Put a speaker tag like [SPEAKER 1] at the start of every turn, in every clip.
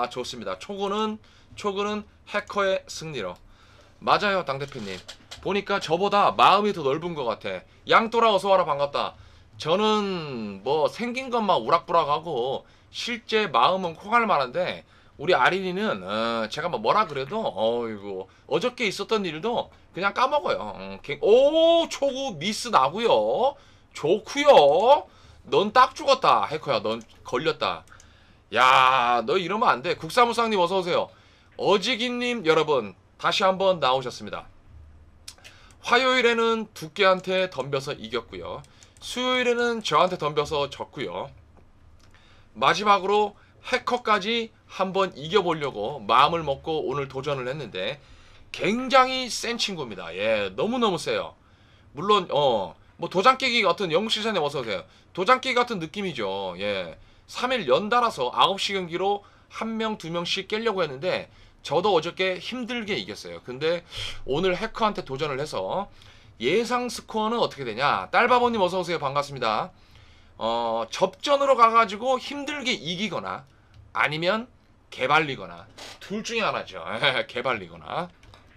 [SPEAKER 1] 좋습니다. 초구는 해커의 승리로. 맞아요, 당대표님. 보니까 저보다 마음이 더 넓은 것 같아. 양또라 어서와라, 반갑다. 저는 뭐 생긴 것만 우락부락하고 실제 마음은 콩할 만한데, 우리 아린이는 제가 뭐라 그래도 어이구 어저께 있었던 일도 그냥 까먹어요. 오, 초구 미스 나고요. 좋구요. 넌 딱 죽었다, 해커야. 넌 걸렸다. 야, 너 이러면 안 돼. 국사무상님 어서 오세요. 어지기님 여러분 다시 한번 나오셨습니다. 화요일에는 두께한테 덤벼서 이겼고요. 수요일에는 저한테 덤벼서 졌고요. 마지막으로 해커까지 한번 이겨보려고 마음을 먹고 오늘 도전을 했는데 굉장히 센 친구입니다. 예, 너무너무 세요. 물론 뭐 도장 깨기 같은 영국시사님 어서 오세요. 도장 깨기 같은 느낌이죠. 예, 3일 연달아서 9시 경기로 1명 2명씩 깨려고 했는데 저도 어저께 힘들게 이겼어요. 근데 오늘 해커한테 도전을 해서 예상 스코어는 어떻게 되냐. 딸바보님 어서 오세요. 반갑습니다. 접전으로 가가지고 힘들게 이기거나 아니면 개발리거나 둘 중에 하나죠. 개발리거나.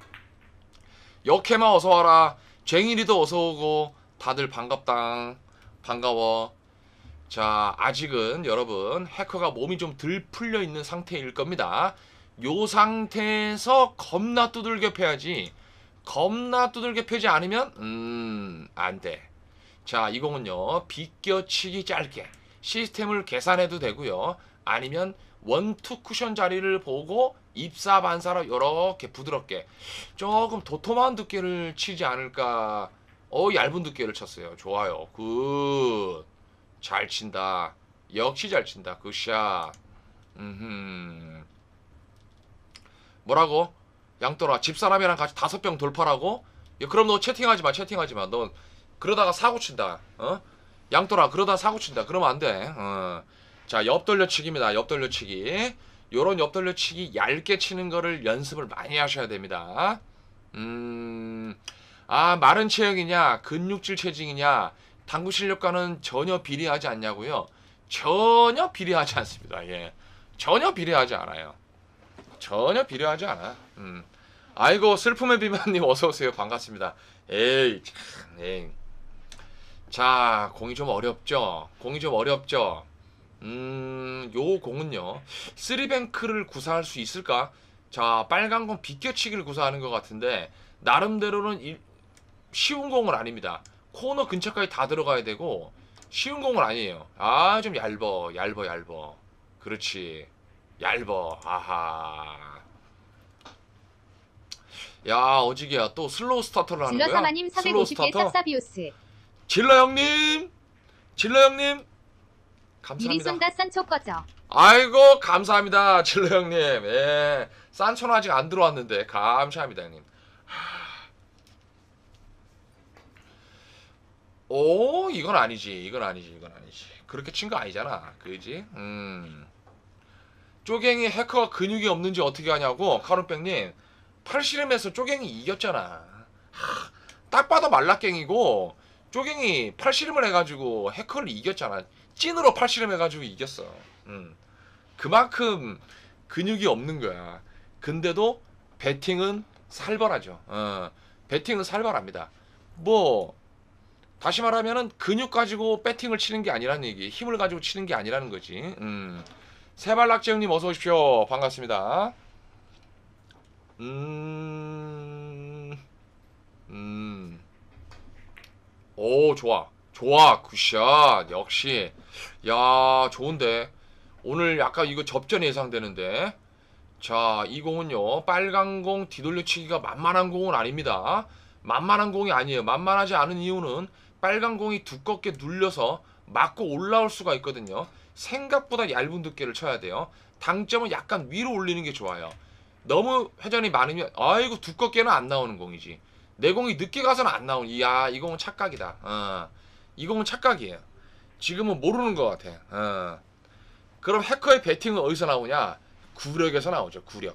[SPEAKER 1] 역해마 어서와라. 쟁일이도 어서오고 다들 반갑당. 반가워. 자, 아직은 여러분 해커가 몸이 좀 덜 풀려있는 상태일 겁니다. 요 상태에서 겁나 두들겨 패야지. 겁나 두들겨 패지 않으면 안돼. 자, 이 공은요 비껴치기 짧게 시스템을 계산해도 되고요. 아니면 원투 쿠션 자리를 보고 입사 반사로 이렇게 부드럽게 조금 도톰한 두께를 치지 않을까. 얇은 두께를 쳤어요. 좋아요. 굿. 잘 친다. 역시 잘 친다. 굿샷. 뭐라고? 양또라 집사람이랑 같이 5병 돌파라고? 야, 그럼 너 채팅하지마. 채팅하지마. 너 그러다가 사고 친다. 양또라 그러다 사고 친다. 그러면 안 돼. 자, 옆돌려치기입니다. 옆돌려치기. 요런 옆돌려치기 얇게 치는 거를 연습을 많이 하셔야 됩니다. 마른 체형이냐 근육질 체질이냐 당구 실력과는 전혀 비례하지 않냐고요? 전혀 비례하지 않습니다. 예, 전혀 비례하지 않아요. 전혀 비례하지 않아. 아이고 슬픔의 비만님 어서 오세요. 반갑습니다. 에이 참, 에이. 자, 공이 좀 어렵죠. 공이 좀 어렵죠. 요 공은요 3뱅크를 구사할 수 있을까? 자, 빨간 공 비껴치기를 구사하는 것 같은데 나름대로는 쉬운 공은 아닙니다. 코너 근처까지 다 들어가야 되고 쉬운 공은 아니에요. 좀 얇어. 그렇지, 얇어. 아하. 야, 어지기야. 또 슬로우 스타터를 하는 거야?
[SPEAKER 2] 질러사마님
[SPEAKER 1] 슬로우
[SPEAKER 2] 450개
[SPEAKER 1] 스타터?
[SPEAKER 2] 쌉사비오스.
[SPEAKER 1] 질러 형님 감사합니다.
[SPEAKER 2] 미리 쏜다 산초 꺼져.
[SPEAKER 1] 아이고 감사합니다. 질러 형님. 예, 산초는 아직 안 들어왔는데 감사합니다 형님. 오, 이건 아니지. 그렇게 친 거 아니잖아. 그지? 쪼갱이 해커가 근육이 없는지 어떻게 하냐고. 카론백님, 팔씨름에서 쪼갱이 이겼잖아. 딱 봐도 말라깽이고 쪼갱이 팔씨름을 해가지고 해커를 이겼잖아. 찐으로 팔씨름 해가지고 이겼어. 그만큼 근육이 없는 거야. 근데도 배팅은 살벌하죠. 배팅은 살벌합니다. 뭐 다시 말하면은 근육 가지고 배팅을 치는 게 아니라는 얘기, 힘을 가지고 치는 게 아니라는 거지. 세발낙지형님 어서 오십시오. 반갑습니다. 오, 좋아. 굿샷. 역시. 야, 좋은데. 오늘 약간 이거 접전 예상되는데. 자, 이 공은요 빨간 공 뒤돌려치기가 만만한 공은 아닙니다. 만만한 공이 아니에요. 만만하지 않은 이유는 빨간 공이 두껍게 눌려서 맞고 올라올 수가 있거든요. 생각보다 얇은 두께를 쳐야 돼요. 당점은 약간 위로 올리는 게 좋아요. 너무 회전이 많으면 아이고 두껍게는 안 나오는 공이지. 내 공이 늦게 가서는 안 나오는. 이야, 이 공은 착각이다. 이 공은 착각이에요. 지금은 모르는 것 같아. 그럼 해커의 배팅은 어디서 나오냐? 구력에서 나오죠. 구력.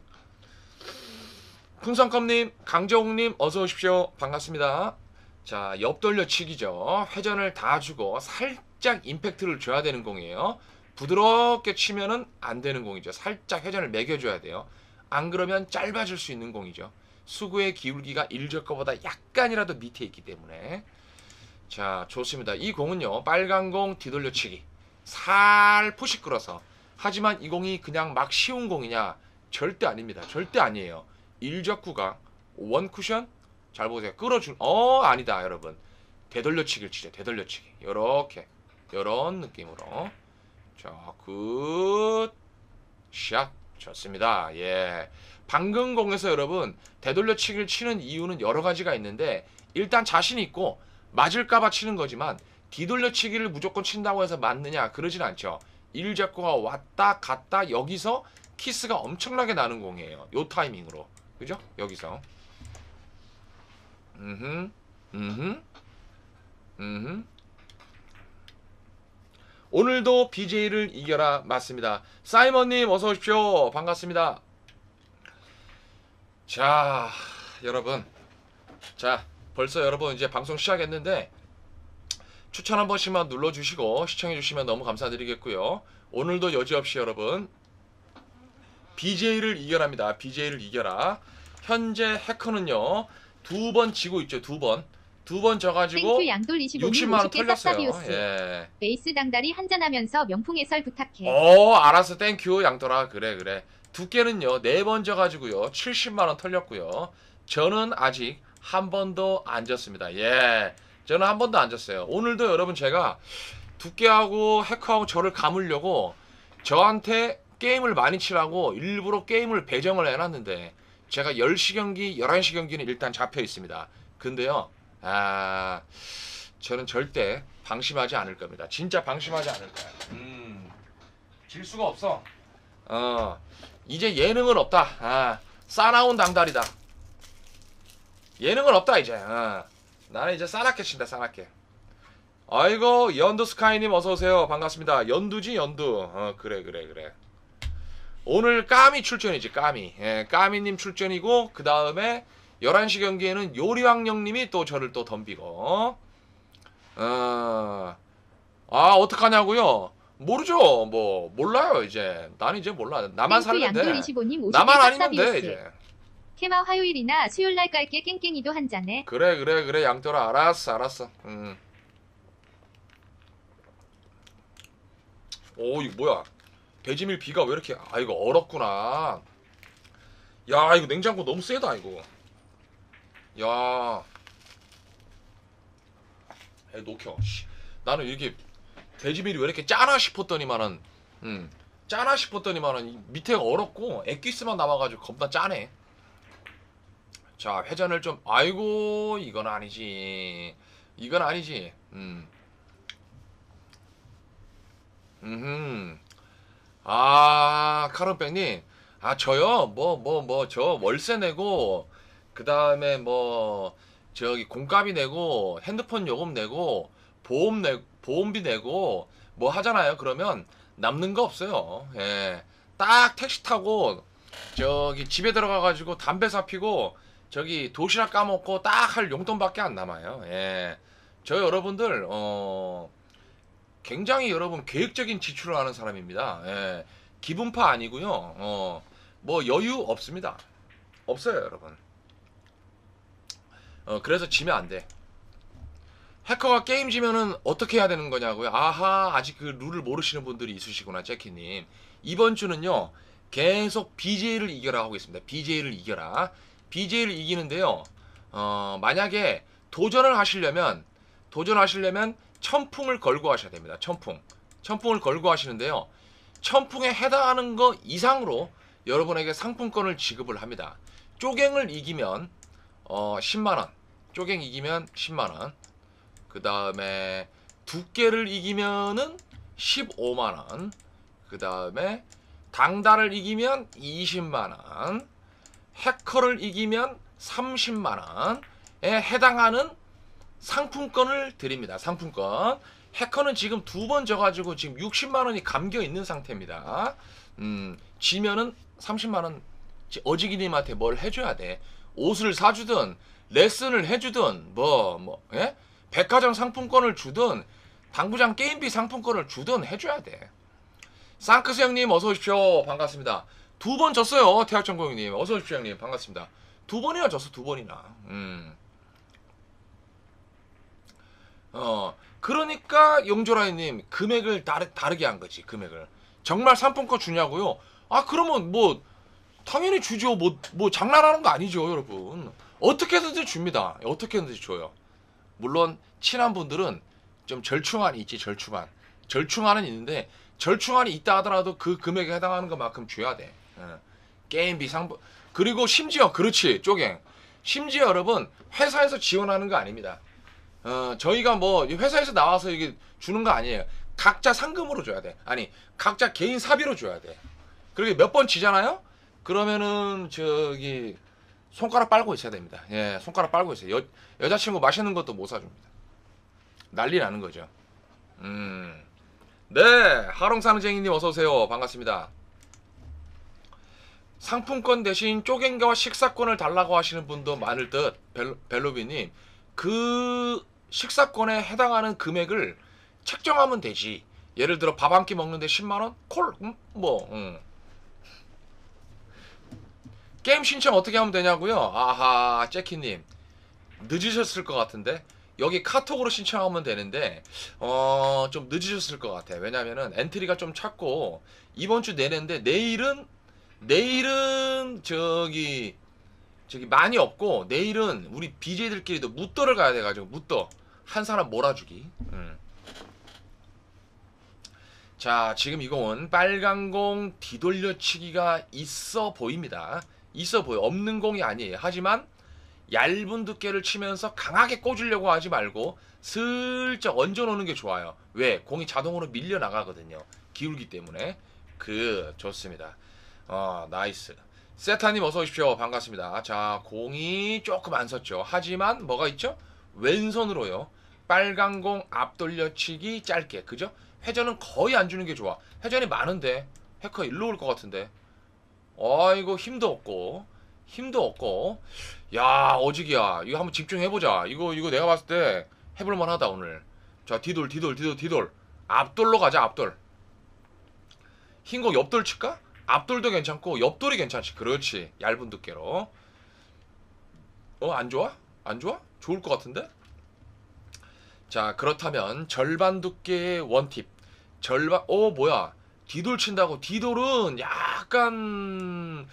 [SPEAKER 1] 풍선껌님, 강정욱님 어서 오십시오. 반갑습니다. 자, 옆돌려치기죠. 회전을 다 주고 살짝 임팩트를 줘야 되는 공이에요. 부드럽게 치면은 안 되는 공이죠. 살짝 회전을 매겨줘야 돼요. 안 그러면 짧아질 수 있는 공이죠. 수구의 기울기가 일절 거보다 약간이라도 밑에 있기 때문에. 자, 좋습니다. 이 공은요, 빨간 공 뒤돌려치기 살포시 끌어서. 하지만 이 공이 그냥 막 쉬운 공이냐? 절대 아닙니다. 절대 아니에요. 일적구가 원 쿠션 잘 보세요. 끌어준 아니다 여러분. 되돌려치기를 치죠. 되돌려치기. 요렇게 요런 느낌으로. 자, 굿 샷. 좋습니다. 예. 방금 공에서 여러분 되돌려치기를 치는 이유는 여러 가지가 있는데, 일단 자신 있고 맞을까봐 치는 거지만, 뒤돌려치기를 무조건 친다고 해서 맞느냐 그러진 않죠. 일적구가 왔다 갔다 여기서 키스가 엄청나게 나는 공이에요. 요 타이밍으로. 그죠? 여기서. 오늘도 BJ를 이겨라. 맞습니다. 사이먼님 어서 오십시오. 반갑습니다. 자, 여러분. 자, 벌써 여러분 이제 방송 시작했는데, 추천 한 번씩만 눌러주시고 시청해주시면 너무 감사드리겠고요. 오늘도 여지없이 여러분 BJ를 이겨랍니다. BJ를 이겨라. 현재 해커는요 2번 지고 있죠. 2번 져가지고 60만원 털렸어요. 예.
[SPEAKER 2] 베이스 당다리 한잔하면서 명풍 해설 부탁해.
[SPEAKER 1] 알았어. 땡큐 양돌아. 그래. 두께는요 4번 져가지고요 70만원 털렸고요. 저는 아직 한 번도 안 졌습니다. 예, 저는 한 번도 안 졌어요. 오늘도 여러분 제가 두께하고 해커하고 저를 감으려고 저한테 게임을 많이 치라고 일부러 게임을 배정을 해놨는데, 제가 10시 경기 11시 경기는 일단 잡혀 있습니다. 근데요 저는 절대 방심하지 않을 겁니다. 진짜 방심하지 않을 거야. 질 수가 없어. 이제 예능은 없다. 싸나운 당다리다. 예능은 없다 이제. 나는 이제 싸납게 친다. 싸납게. 아이고 연두 스카이님 어서오세요. 반갑습니다. 연두지 연두. 그래. 오늘 까미 출전이지. 까미. 예, 까미님 출전이고, 그 다음에 11시 경기에는 요리왕령님이 또 저를 또 덤비고. 어떡하냐고요? 모르죠. 뭐 몰라요 이제. 나는 이제 몰라. 나만 살면 돼. 나만 아니면 돼 이제.
[SPEAKER 2] 케마 화요일이나 수요일날 깔게. 깽깽이도 한 잔해.
[SPEAKER 1] 그래 양돌아. 알았어. 오, 이거 뭐야? 배지밀 비가 왜 이렇게. 이거 얼었구나. 야, 이거 냉장고 너무 세다 이거. 야, 녹혀. 나는 이렇게 돼지밀이 왜 이렇게 짜나 싶었더니만은 밑에가 얼었고 엑기스만 남아가지고 겁나 짜네. 자, 회전을 좀. 아이고, 이건 아니지. 카른백님. 저요? 저 월세 내고, 그 다음에 저기 공값이 내고, 핸드폰 요금 내고, 보험비 내고, 뭐 하잖아요. 그러면 남는 거 없어요. 예. 딱 택시 타고, 저기 집에 들어가가지고 담배 사피고, 저기 도시락 까먹고 딱 할 용돈밖에 안 남아요. 예. 저 여러분들, 굉장히 여러분 계획적인 지출을 하는 사람입니다. 예. 기분파 아니고요. 뭐 여유 없습니다. 없어요 여러분. 그래서 지면 안 돼. 해커가 게임 지면은 어떻게 해야 되는 거냐고요? 아직 그 룰을 모르시는 분들이 있으시구나. 재키님. 이번 주는요 계속 BJ를 이겨라 하고 있습니다. BJ를 이겨라. BJ를 이기는데요, 만약에 도전을 하시려면 천풍을 걸고 하셔야 됩니다. 천풍을 걸고 하시는데요, 천풍에 해당하는 거 이상으로 여러분에게 상품권을 지급을 합니다. 쪼갱을 이기면 10만원, 쪼갱 이기면 10만원, 그 다음에 두께를 이기면은 15만원, 그 다음에 당달을 이기면 20만원, 해커를 이기면 30만원에 해당하는 상품권을 드립니다. 상품권. 해커는 지금 2번 져가지고 지금 60만원이 감겨있는 상태입니다. 지면은 30만원 어지기님한테 뭘 해줘야 돼. 옷을 사주든 레슨을 해주든 예? 백화점 상품권을 주든 당구장 게임비 상품권을 주든 해줘야 돼. 상크스 형님 어서 오십시오. 반갑습니다. 2번 졌어요. 태학전공님 어서 오십시오 형님. 반갑습니다. 2번이나 졌어. 2번이나. 그러니까 용조라이님 금액을 다르게 한 거지. 금액을 정말 상품권 주냐고요? 아 그러면 뭐 당연히 주죠. 뭐 장난하는 거 아니죠 여러분. 어떻게든지 줍니다. 어떻게든지 줘요. 물론 친한 분들은 좀 절충안이 있지. 절충안은 있는데 절충안이 있다 하더라도 그 금액에 해당하는 것만큼 줘야 돼. 게임비 상품. 그리고 심지어 그렇지 쪼갱, 심지어 여러분 회사에서 지원하는 거 아닙니다. 저희가 뭐 회사에서 나와서 이게 주는 거 아니에요. 각자 상금으로 줘야 돼. 아니 각자 개인 사비로 줘야 돼. 그렇게 몇 번 지잖아요? 그러면은 저기 손가락 빨고 있어야 됩니다. 예, 손가락 빨고 있어요. 여자친구 맛있는 것도 못 사줍니다. 난리 나는 거죠. 네, 하롱상쟁이님 어서 오세요. 반갑습니다. 상품권 대신 쪼갱가와 식사권을 달라고 하시는 분도 많을 듯. 벨로비님, 그 식사권에 해당하는 금액을 책정하면 되지. 예를 들어 밥 한 끼 먹는데 10만원? 콜? 게임 신청 어떻게 하면 되냐고요? 아하, 재키님 늦으셨을 것 같은데 여기 카톡으로 신청하면 되는데 좀 늦으셨을 것 같아. 왜냐면은 엔트리가 좀 찼고 이번 주 내내인데 내일은 저기 많이 없고 내일은 우리 BJ들끼리도 무더를 가야 돼가지고 무더 한 사람 몰아주기. 자, 지금 이공은 빨간 공 뒤돌려치기가 있어 보입니다. 있어 보여. 없는 공이 아니에요. 하지만 얇은 두께를 치면서 강하게 꽂으려고 하지 말고 슬쩍 얹어놓는 게 좋아요. 왜? 공이 자동으로 밀려 나가거든요. 기울기 때문에. 좋습니다. 나이스. 세타님 어서 오십시오. 반갑습니다. 자, 공이 조금 안 섰죠. 하지만 뭐가 있죠? 왼손으로요. 빨간 공 앞돌려치기 짧게. 그죠? 회전은 거의 안 주는 게 좋아. 회전이 많은데 해커 일로 올 것 같은데. 아이고 힘도 없고. 야, 어직이야. 이거 한번 집중해보자. 이거 내가 봤을 때 해볼만 하다 오늘. 자, 뒤돌. 앞돌로 가자. 앞돌. 흰공 옆돌 칠까? 앞돌도 괜찮고 옆돌이 괜찮지. 그렇지. 얇은 두께로. 안 좋아? 안 좋아? 좋을 것 같은데? 자, 그렇다면 절반 두께의 원팁. 뭐야? 뒤돌 친다고. 뒤돌은 약간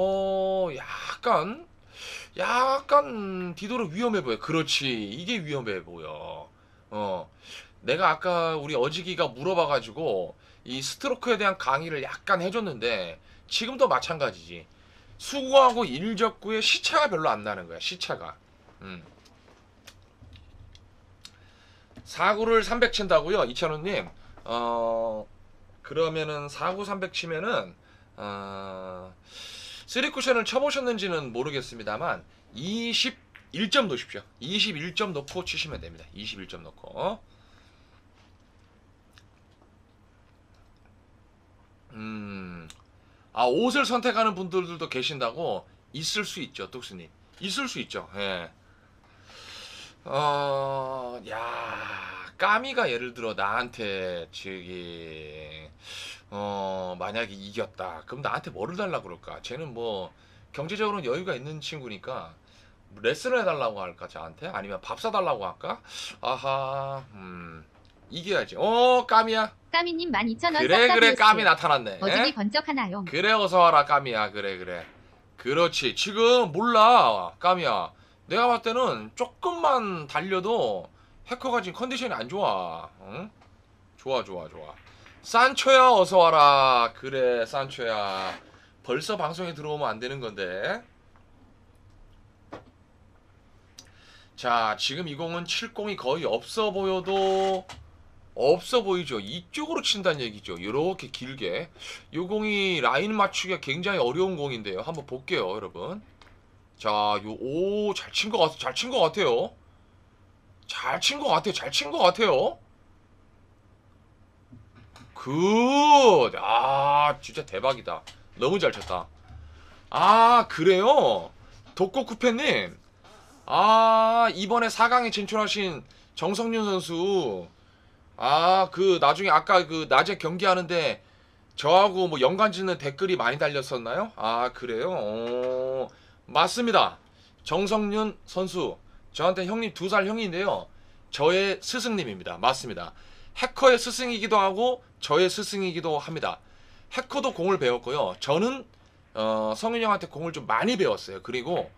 [SPEAKER 1] 뒤돌은 위험해 보여. 그렇지. 이게 위험해 보여. 내가 아까 우리 어지기가 물어봐가지고 이 스트로크에 대한 강의를 약간 해줬는데 지금도 마찬가지지. 수구하고 일적구의 시차가 별로 안 나는 거야. 시차가. 사구를 300 친다고요? 이찬호님. 그러면은 4구 300 치면은 3쿠션을 쳐보셨는지는 모르겠습니다만 21점 놓으십시오. 21점 놓고 치시면 됩니다. 21점 놓고. 옷을 선택하는 분들도 계신다고. 있을 수 있죠, 뚝스님. 있을 수 있죠. 예. 까미가 예를 들어 나한테 만약에 이겼다. 그럼 나한테 뭐를 달라고 그럴까? 쟤는 뭐 경제적으로는 여유가 있는 친구니까 레슨을 해달라고 할까 저한테? 아니면 밥 사달라고 할까? 아하, 이겨야지. 까미야.
[SPEAKER 2] 까미님 12,000원.
[SPEAKER 1] 그래 까미 나타났네.
[SPEAKER 2] 어직이 번쩍하나요?
[SPEAKER 1] 그래 어서 와라 까미야. 그래. 그렇지. 지금 몰라 까미야. 내가 봤을 때는 조금만 달려도 해커가 지금 컨디션이 안 좋아. 응? 좋아. 산초야 어서 와라. 그래 산초야. 벌써 방송에 들어오면 안 되는 건데. 자, 지금 이 공은 7공이 거의 없어 보이죠. 이쪽으로 친다는 얘기죠. 이렇게 길게. 이 공이 라인 맞추기가 굉장히 어려운 공인데요. 한번 볼게요, 여러분. 자, 잘 친 것 같아요. 잘 친 것 같아요. 진짜 대박이다. 너무 잘 쳤다. 그래요? 독고쿠페님. 이번에 4강에 진출하신 정성윤 선수. 나중에 아까 낮에 경기하는데 저하고 뭐 연관 짓는 댓글이 많이 달렸었나요? 아 그래요? 맞습니다. 정성윤 선수 저한테 형님 2살 형인데요. 저의 스승님입니다. 맞습니다. 해커의 스승이기도 하고 저의 스승이기도 합니다. 해커도 공을 배웠고요. 저는 성윤이 형한테 공을 좀 많이 배웠어요. 그리고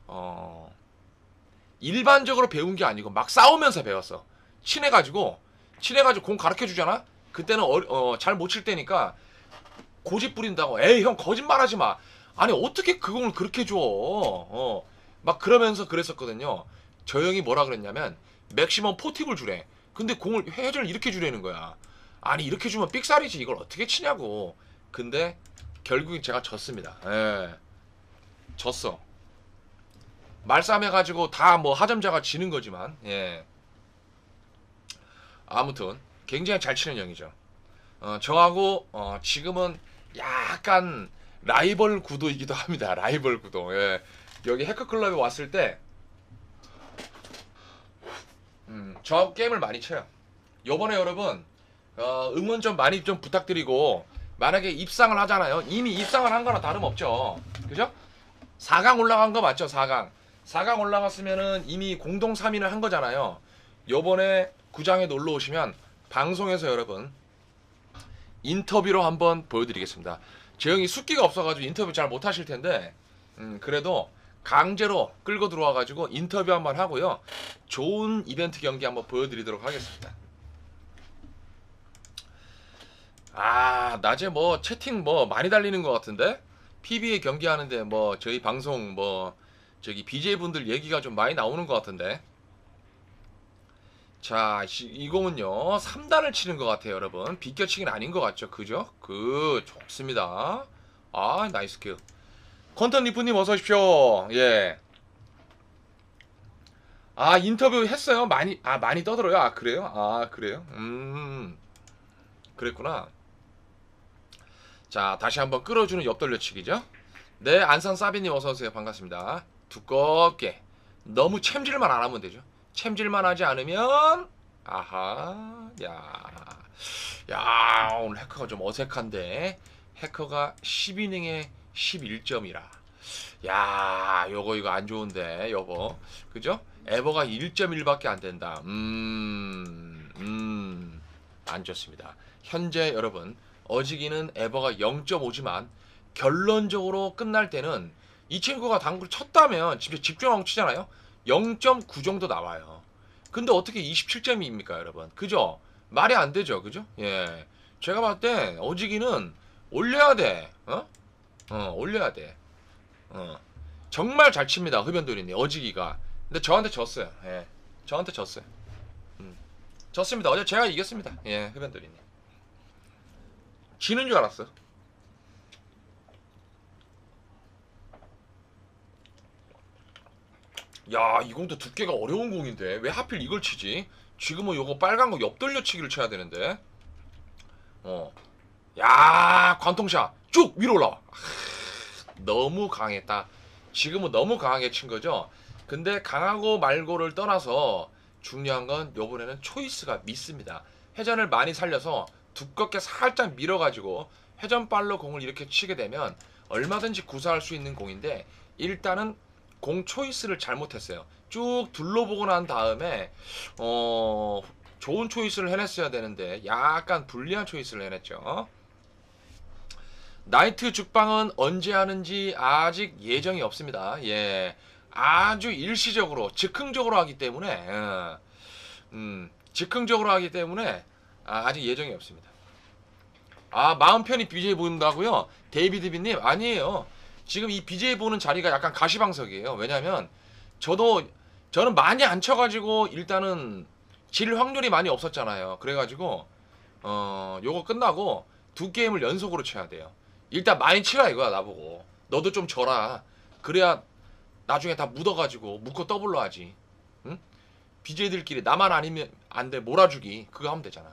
[SPEAKER 1] 일반적으로 배운 게 아니고 막 싸우면서 배웠어. 친해가지고 공 가르쳐 주잖아. 그때는 잘 못 칠 때니까 고집 부린다고. 에이 형 거짓말하지 마. 아니 어떻게 그 공을 그렇게 줘? 막 그러면서 그랬었거든요. 저 형이 뭐라 그랬냐면 맥시멈 포팁을 주래. 근데 공을 회전을 이렇게 주라는 거야. 아니 이렇게 주면 삑살이지. 이걸 어떻게 치냐고. 근데 결국엔 제가 졌습니다. 예. 졌어. 말싸움 해가지고 다 뭐 하점자가 지는 거지만 예. 아무튼 굉장히 잘 치는 형이죠. 저하고 지금은 약간 라이벌 구도이기도 합니다. 라이벌 구도. 예. 여기 해커클럽에 왔을 때 저하고 게임을 많이 쳐요. 요번에 여러분 응원 좀 많이 좀 부탁드리고 만약에 입상을 하잖아요. 이미 입상을 한 거나 다름없죠. 그죠? 4강 올라간 거 맞죠? 4강 올라갔으면은 이미 공동 3위를 한 거잖아요. 요번에 구장에 놀러 오시면 방송에서 여러분 인터뷰로 한번 보여드리겠습니다. 제 형이 숫기가 없어가지고 인터뷰 잘 못하실 텐데 그래도 강제로 끌고 들어와가지고 인터뷰 한번 하고요. 좋은 이벤트 경기 한번 보여드리도록 하겠습니다. 아 낮에 뭐 채팅 뭐 많이 달리는 것 같은데 PBA 경기 하는데 뭐 저희 방송 뭐 저기 BJ분들 얘기가 좀 많이 나오는 것 같은데. 자, 이 공은요 3단을 치는 것 같아요 여러분. 비껴치기는 아닌 것 같죠. 그죠? 좋습니다. 아 나이스 큐. 컨턴 리프님 어서 오십시오. 예. 아 인터뷰 했어요. 많이 떠들어요. 아 그래요? 아 그래요? 그랬구나. 자 다시 한번 끌어주는 옆돌려치기죠. 네 안산 사비님 어서오세요. 반갑습니다. 두껍게 너무 챔질만 안 하면 되죠. 챔질만 하지 않으면 아하 야 오늘 해커가 좀 어색한데 해커가 10이닝에 11점이라 야 요거 이거 안 좋은데 여보 그죠? 에버가 1.1밖에 안 된다. 안 좋습니다. 현재 여러분 어지기는 에버가 0.5지만 결론적으로 끝날 때는 이 친구가 당구를 쳤다면 진짜 집중하고 치잖아요. 0.9 정도 나와요. 근데 어떻게 27점입니까 여러분? 그죠? 말이 안 되죠. 그죠? 예. 제가 봤을 때 어지기는 올려야 돼. 올려야 돼. 정말 잘 칩니다. 흡연돌이님 어지기가. 근데 저한테 졌어요. 예. 저한테 졌어요. 졌습니다. 어제 제가 이겼습니다. 예, 흡연돌이님. 지는 줄 알았어. 야, 이 공도 두께가 어려운 공인데 왜 하필 이걸 치지? 지금은 요거 빨간 거 옆돌려치기를 쳐야 되는데. 야, 관통샷 쭉 위로 올라와. 너무 강했다. 지금은 너무 강하게 친 거죠. 근데 강하고 말고를 떠나서 중요한 건 요번에는 초이스가 밉습니다. 회전을 많이 살려서 두껍게 살짝 밀어가지고 회전발로 공을 이렇게 치게 되면 얼마든지 구사할 수 있는 공인데 일단은 공 초이스를 잘못했어요. 쭉 둘러보고 난 다음에 좋은 초이스를 해냈어야 되는데 약간 불리한 초이스를 해냈죠. 나이트 죽방은 언제 하는지 아직 예정이 없습니다. 예, 아주 일시적으로 즉흥적으로 하기 때문에 즉흥적으로 하기 때문에 아직 예정이 없습니다. 아 마음 편히 BJ 보는다고요? 데이비드비님 아니에요. 지금 이 BJ 보는 자리가 약간 가시방석이에요. 왜냐면 저는 많이 안 쳐가지고 일단은 질 확률이 많이 없었잖아요. 그래가지고 요거 끝나고 2게임을 연속으로 쳐야 돼요. 일단 많이 치라 이거야 나보고. 너도 좀 져라. 그래야 나중에 다 묻어가지고 묶어 더블로 하지. 응? BJ들끼리 나만 아니면 안 돼 몰아주기 그거 하면 되잖아.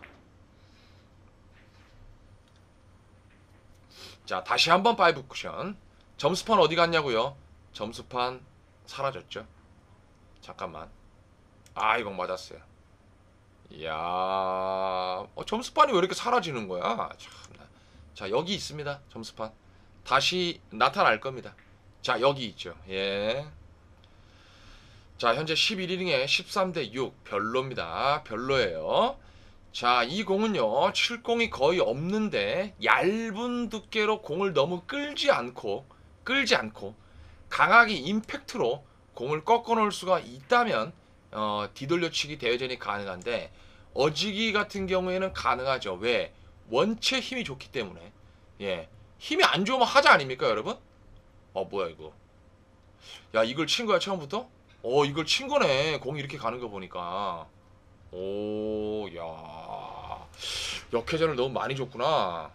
[SPEAKER 1] 자 다시 한번 5 쿠션. 점수판 어디 갔냐고요? 점수판 사라졌죠. 잠깐만. 아 이건 맞았어요. 이야 점수판이 왜 이렇게 사라지는 거야? 참나. 자, 여기 있습니다. 점수판. 다시 나타날 겁니다. 자, 여기 있죠. 예. 자, 현재 11이닝에 13대 6. 별로입니다. 별로예요. 자, 이 공은요, 칠공이 거의 없는데, 얇은 두께로 공을 너무 끌지 않고, 강하게 임팩트로 공을 꺾어 놓을 수가 있다면, 뒤돌려치기 대회전이 가능한데, 어지기 같은 경우에는 가능하죠. 왜? 원체 힘이 좋기 때문에. 예. 힘이 안 좋으면 하자 아닙니까, 여러분? 뭐야, 이거. 야, 이걸 친 거야, 처음부터? 이걸 친 거네. 공이 이렇게 가는 거 보니까. 오, 야. 역회전을 너무 많이 줬구나.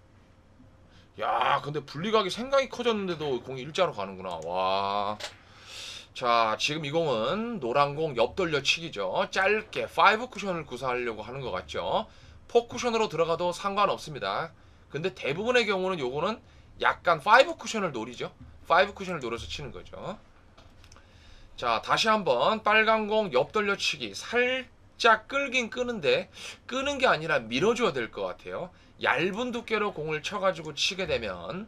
[SPEAKER 1] 야, 근데 분리각이 생각이 커졌는데도 공이 일자로 가는구나. 와. 자, 지금 이 공은 노란 공 옆돌려치기죠. 짧게 5 쿠션을 구사하려고 하는 것 같죠. 4 쿠션으로 들어가도 상관없습니다. 근데 대부분의 경우는 요거는 약간 5 쿠션을 노리죠. 5 쿠션을 노려서 치는 거죠. 자, 다시 한번 빨간 공 옆돌려치기. 살짝 끌긴 끄는데 끄는 게 아니라 밀어줘야 될 것 같아요. 얇은 두께로 공을 쳐가지고 치게 되면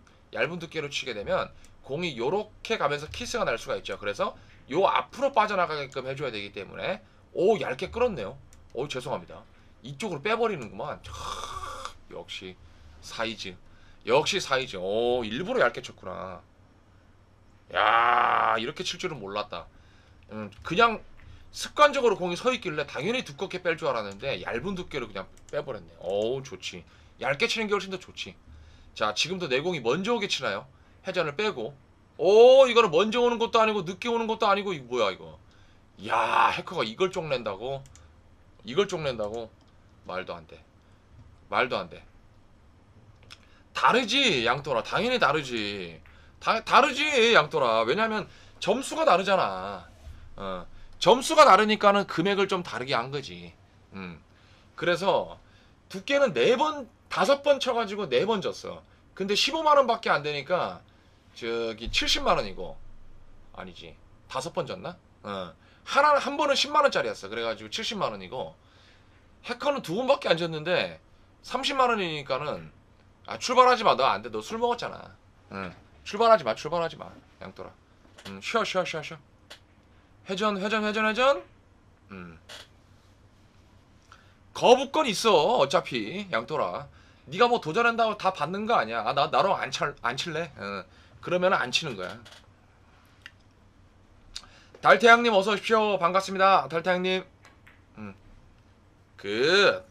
[SPEAKER 1] 공이 요렇게 가면서 키스가 날 수가 있죠. 그래서 요 앞으로 빠져나가게끔 해줘야 되기 때문에 얇게 끌었네요. 죄송합니다. 이쪽으로 빼버리는구만. 역시 사이즈. 일부러 얇게 쳤구나. 야, 이렇게 칠 줄은 몰랐다. 그냥 습관적으로 공이 서 있길래 당연히 두껍게 뺄 줄 알았는데 얇은 두께로 그냥 빼버렸네. 좋지. 얇게 치는 게 훨씬 더 좋지. 자, 지금도 내 공이 먼저 오게 치나요? 회전을 빼고. 이거는 먼저 오는 것도 아니고 늦게 오는 것도 아니고 이거 뭐야 이거. 야, 해커가 이걸 쪽낸다고? 말도 안 돼. 다르지, 양또라. 당연히 다르지. 다르지, 양또라. 왜냐면 점수가 다르잖아. 점수가 다르니까는 금액을 좀 다르게 한 거지. 그래서 두께는 4번, 5번 쳐가지고 4번 졌어. 근데 15만원 밖에 안 되니까 저기 70만원이고 아니지 5번 졌나? 한 번은 10만원짜리였어. 그래가지고 70만원이고 해커는 2번밖에 안 졌는데 30만원이니까는 출발하지 마. 너 안 돼. 너 술 먹었잖아. 출발하지 마. 양또라. 쉬어. 회전. 거부권 있어. 어차피 양또라. 네가 뭐 도전한다고 다 받는 거 아니야. 나로 안 칠래. 그러면 안 치는 거야. 달태양님 어서 오십시오. 반갑습니다. 달태양님. 굿.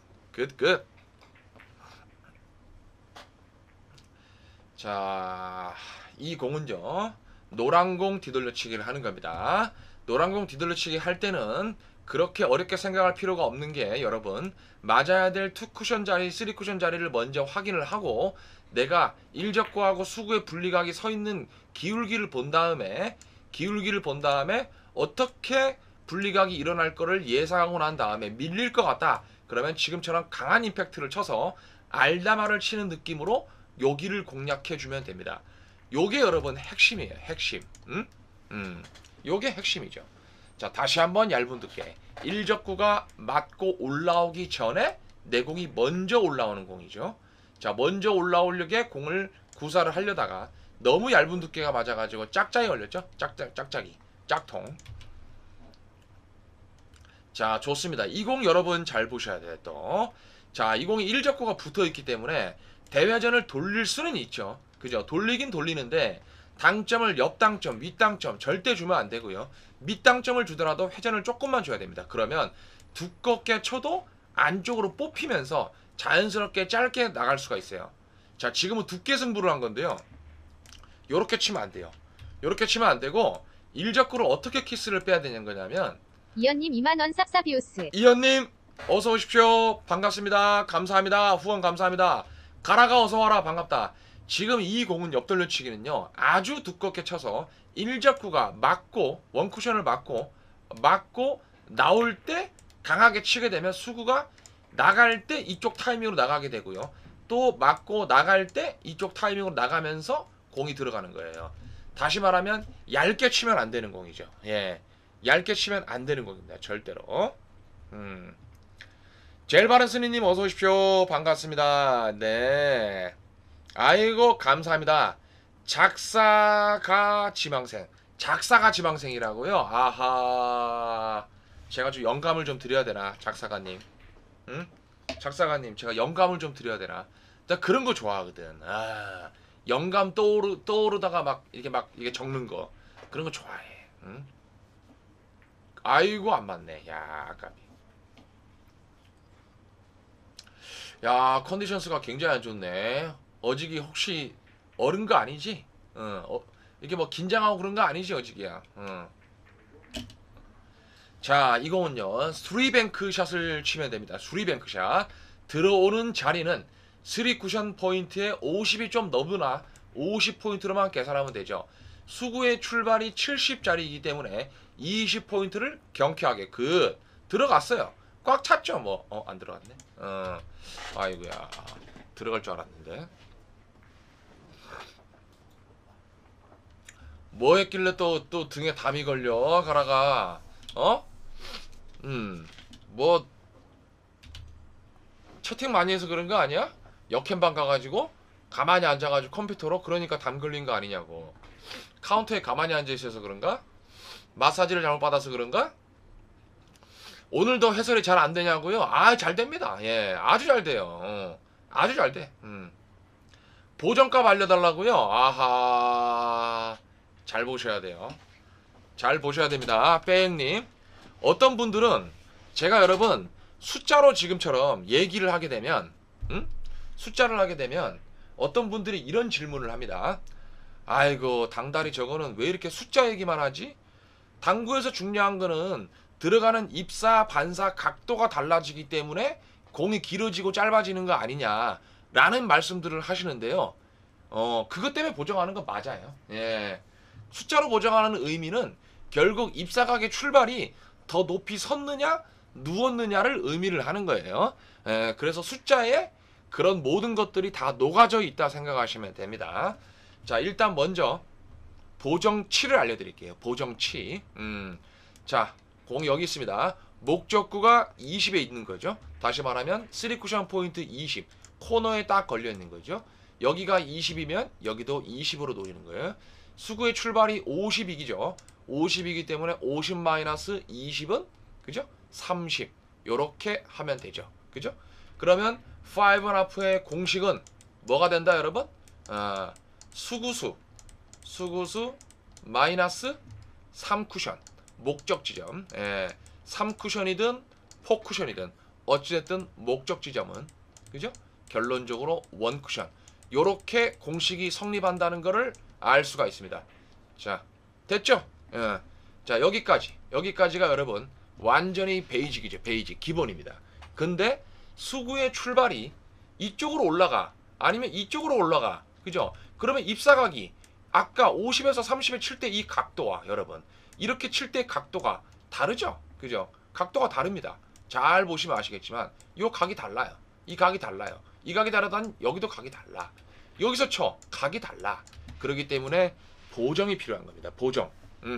[SPEAKER 1] 자, 이 공은요, 노란 공 뒤돌려치기를 하는 겁니다. 노란 공 뒤돌려치기 할 때는 그렇게 어렵게 생각할 필요가 없는 게, 여러분, 맞아야 될 2쿠션 자리, 3쿠션 자리를 먼저 확인을 하고 내가 일적구하고 수구의 분리각이 서 있는 기울기를 본 다음에 어떻게 분리각이 일어날 거를 예상하고 난 다음에 밀릴 것 같다. 그러면 지금처럼 강한 임팩트를 쳐서 알다마를 치는 느낌으로 여기를 공략해주면 됩니다. 요게 여러분 핵심이에요. 핵심. 요게 핵심이죠. 자, 다시 한번 얇은 두께. 일적구가 맞고 올라오기 전에 내 공이 먼저 올라오는 공이죠. 자, 먼저 올라오려게 공을 구사를 하려다가 너무 얇은 두께가 맞아가지고 짝짝이 걸렸죠. 짝통. 자, 좋습니다. 이 공 여러분 잘 보셔야 돼요. 또, 자, 이 공이 일적구가 붙어있기 때문에 대회전을 돌릴 수는 있죠. 그죠? 돌리긴 돌리는데 당점을 옆당점, 윗당점 절대 주면 안 되고요. 밑당점을 주더라도 회전을 조금만 줘야 됩니다. 그러면 두껍게 쳐도 안쪽으로 뽑히면서 자연스럽게 짧게 나갈 수가 있어요. 자, 지금은 두께 승부를 한 건데요. 요렇게 치면 안 돼요. 요렇게 치면 안 되고 일적구를 어떻게 키스를 빼야 되는 거냐면,
[SPEAKER 2] 이현님 2만원 쌉싸비오스.
[SPEAKER 1] 이현님 어서 오십시오. 반갑습니다. 감사합니다. 후원 감사합니다. 가라가 어서 와라. 반갑다. 지금 이 공은 옆돌려치기는요, 아주 두껍게 쳐서 일적구가 맞고 원쿠션을 맞고 나올 때 강하게 치게 되면 수구가 나갈 때 이쪽 타이밍으로 나가게 되고요. 또 맞고 나갈 때 이쪽 타이밍으로 나가면서 공이 들어가는 거예요. 다시 말하면 얇게 치면 안 되는 공이죠. 예, 얇게 치면 안 되는 공입니다. 절대로. 제일 바른 스니님 어서 오십시오. 반갑습니다. 네. 아이고 감사합니다. 작사가 지망생. 작사가 지망생이라고요? 아하. 제가 좀 영감을 좀 드려야 되나, 작사가님? 응? 작사가님, 제가 영감을 좀 드려야 되나? 나 그런 거 좋아하거든. 아, 영감 떠오르다가 막 이게 적는 거, 그런 거 좋아해. 응? 아이고 안 맞네. 야, 아깝이. 야, 컨디션스가 굉장히 안 좋네. 어직이 혹시 어른 거 아니지? 이게 뭐 긴장하고 그런 거 아니지, 어직이야. 자, 이거는요. 스리뱅크 샷을 치면 됩니다. 스리뱅크 샷. 들어오는 자리는 3쿠션 포인트에 50이 좀 넘으나 50포인트로만 계산하면 되죠. 수구의 출발이 70짜리이기 때문에 20포인트를 경쾌하게 들어갔어요. 꽉 찼죠, 뭐. 안 들어갔네. 아이고야. 들어갈 줄 알았는데. 뭐 했길래 또 등에 담이 걸려, 가라가. 뭐 채팅 많이 해서 그런 거 아니야? 역캠방 가가지고 가만히 앉아가지고 컴퓨터로, 그러니까 담 걸린 거 아니냐고. 카운터에 가만히 앉아 있어서 그런가? 마사지를 잘못 받아서 그런가? 오늘도 해설이 잘 안 되냐고요? 아, 잘 됩니다. 예, 아주 잘 돼요. 아주 잘 돼. 보정값 알려달라고요? 아하, 잘 보셔야 돼요. 잘 보셔야 됩니다. 빼행님. 어떤 분들은 제가 여러분 숫자로 지금처럼 얘기를 하게 되면, 숫자를 하게 되면 어떤 분들이 이런 질문을 합니다. 아이고, 당다리 저거는 왜 이렇게 숫자 얘기만 하지? 당구에서 중요한 거는 들어가는 입사, 반사, 각도가 달라지기 때문에 공이 길어지고 짧아지는 거 아니냐라는 말씀들을 하시는데요. 그것 때문에 보정하는 건 맞아요. 예. 숫자로 보정하는 의미는 결국 입사각의 출발이 더 높이 섰느냐 누웠느냐를 의미를 하는 거예요. 예, 그래서 숫자에 그런 모든 것들이 다 녹아져 있다 생각하시면 됩니다. 자, 일단 먼저 보정치를 알려드릴게요. 보정치. 자, 공이 여기 있습니다. 목적구가 20에 있는 거죠. 다시 말하면 3쿠션 포인트 20, 코너에 딱 걸려 있는 거죠. 여기가 20이면 여기도 20으로 노리는 거예요. 수구의 출발이 50이기죠. 50이기 때문에 50 마이너스 20은 그죠? 30. 요렇게 하면 되죠. 그죠? 그러면 5.5의 공식은 뭐가 된다, 여러분? 수구수 마이너스 3쿠션 목적 지점. 3쿠션이든 4쿠션이든 어찌됐든 목적 지점은 그죠? 결론적으로 1쿠션. 요렇게 공식이 성립한다는 것을 알 수가 있습니다. 자, 됐죠? 자, 여기까지가 여러분 완전히 베이직이죠. 베이직, 기본입니다. 근데 수구의 출발이 이쪽으로 올라가 아니면 이쪽으로 올라가, 그죠? 그러면 입사각이 아까 50에서 30에 칠 때 이 각도와 여러분 이렇게 칠 때 각도가 다르죠? 그죠? 각도가 다릅니다. 잘 보시면 아시겠지만 이 각이 달라요. 이 각이 달라요. 이 각이 다르다는 여기도 각이 달라. 여기서 쳐 각이 달라. 그렇기 때문에 보정이 필요한 겁니다. 보정.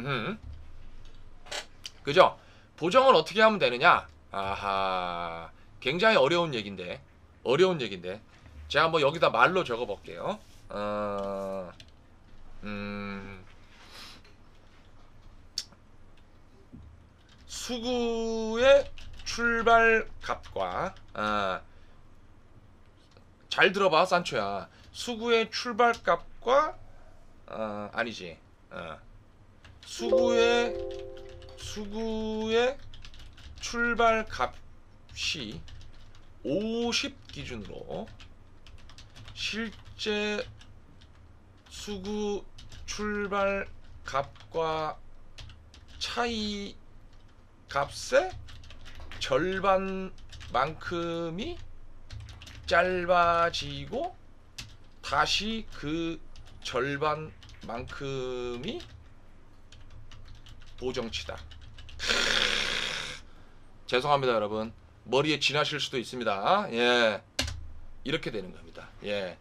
[SPEAKER 1] 그죠? 보정을 어떻게 하면 되느냐? 아하, 굉장히 어려운 얘기인데 제가 한번 여기다 말로 적어 볼게요. 수구의 출발 값과 잘 들어봐, 산초야. 수구의 출발 값과 아니지. 수구의 출발 값이 50 기준으로 실제 수구 출발 값과 차이 값의 절반만큼이 짧아지고 다시 그 절반만큼이 보정치다. 죄송합니다, 여러분. 머리에 지나실 수도 있습니다. 예, 이렇게 되는 겁니다. 예.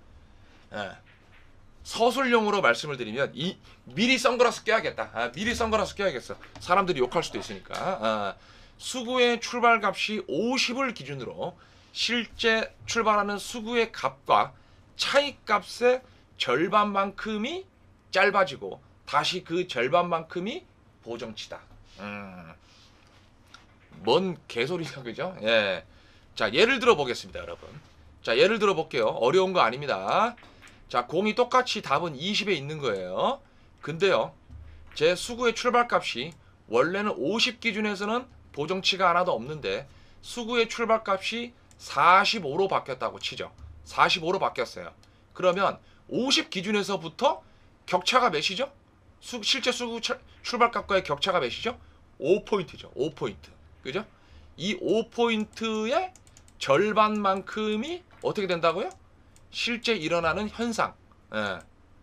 [SPEAKER 1] 서술용으로 말씀을 드리면 미리 선글라스 껴야겠다. 미리 선글라스 껴야겠어. 사람들이 욕할 수도 있으니까. 수구의 출발값이 50을 기준으로 실제 출발하는 수구의 값과 차이값의 절반만큼이 짧아지고 다시 그 절반만큼이 보정치다. 뭔 개소리야, 그죠? 예. 자, 예를 들어 보겠습니다, 여러분. 자, 예를 들어 볼게요. 어려운 거 아닙니다. 자, 공이 똑같이 답은 20에 있는 거예요. 근데요, 제 수구의 출발값이 원래는 50 기준에서는 보정치가 하나도 없는데 수구의 출발값이 45로 바뀌었다고 치죠. 45로 바뀌었어요. 그러면 50 기준에서부터 격차가 몇이죠? 실제 수구 출발값과의 격차가 몇이죠? 5포인트죠. 5포인트. 그죠? 이 5포인트의 절반만큼이 어떻게 된다고요? 실제 일어나는 현상. 예.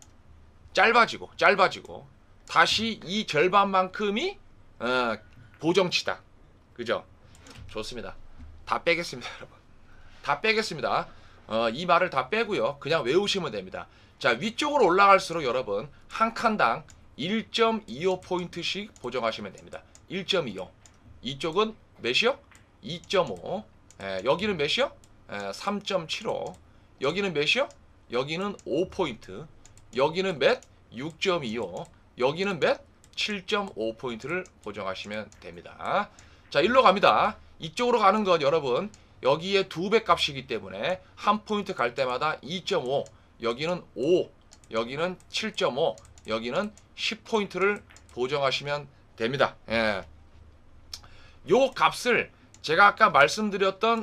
[SPEAKER 1] 짧아지고 다시 이 절반만큼이 보정치다. 그죠? 좋습니다. 다 빼겠습니다, 여러분. 다 빼겠습니다. 이 말을 다 빼고요. 그냥 외우시면 됩니다. 자, 위쪽으로 올라갈수록 여러분 한 칸당 1.25포인트씩 보정하시면 됩니다. 1.25. 이쪽은 몇이요? 2.5. 여기는 몇이요? 3.75. 여기는 몇이요? 여기는 5포인트. 여기는 몇? 6.25. 여기는 몇? 7.5포인트를 보정하시면 됩니다. 자, 일로 갑니다. 이쪽으로 가는 건 여러분 여기에 2배 값이기 때문에 한 포인트 갈 때마다 2.5, 여기는 5, 여기는 7.5, 여기는 10포인트를 보정하시면 됩니다. 예. 요 값을 제가 아까 말씀드렸던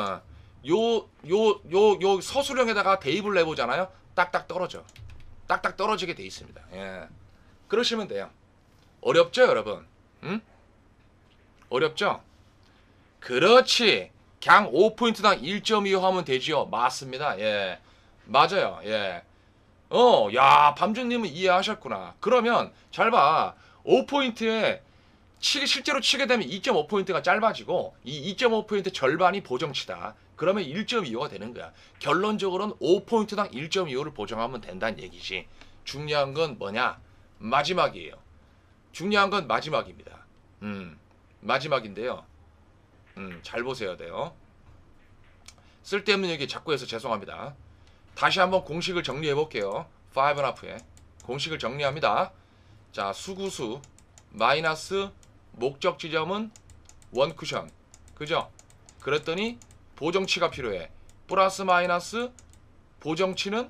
[SPEAKER 1] 요 서술형에다가 대입을 내보잖아요. 딱딱 떨어져. 딱딱 떨어지게 돼 있습니다. 예. 그러시면 돼요. 어렵죠, 여러분? 응? 어렵죠? 그렇지. 그냥 5포인트당 1.25 하면 되지요. 맞습니다. 예. 맞아요. 예. 야, 밤주님은 이해하셨구나. 그러면 잘 봐. 5포인트에 실제로 치게 되면 2.5포인트가 짧아지고 이 2.5포인트 절반이 보정치다. 그러면 1.25가 되는 거야. 결론적으로는 5포인트당 1.25를 보정하면 된다는 얘기지. 중요한 건 뭐냐? 마지막이에요. 중요한 건 마지막입니다. 마지막인데요. 잘 보셔야 돼요. 쓸데없는 얘기 자꾸 해서 죄송합니다. 다시 한번 공식을 정리해 볼게요. 5.5에 공식을 정리합니다. 자, 수구수 마이너스 목적 지점은 원 쿠션. 그죠? 그랬더니 보정치가 필요해. 플러스 마이너스 보정치는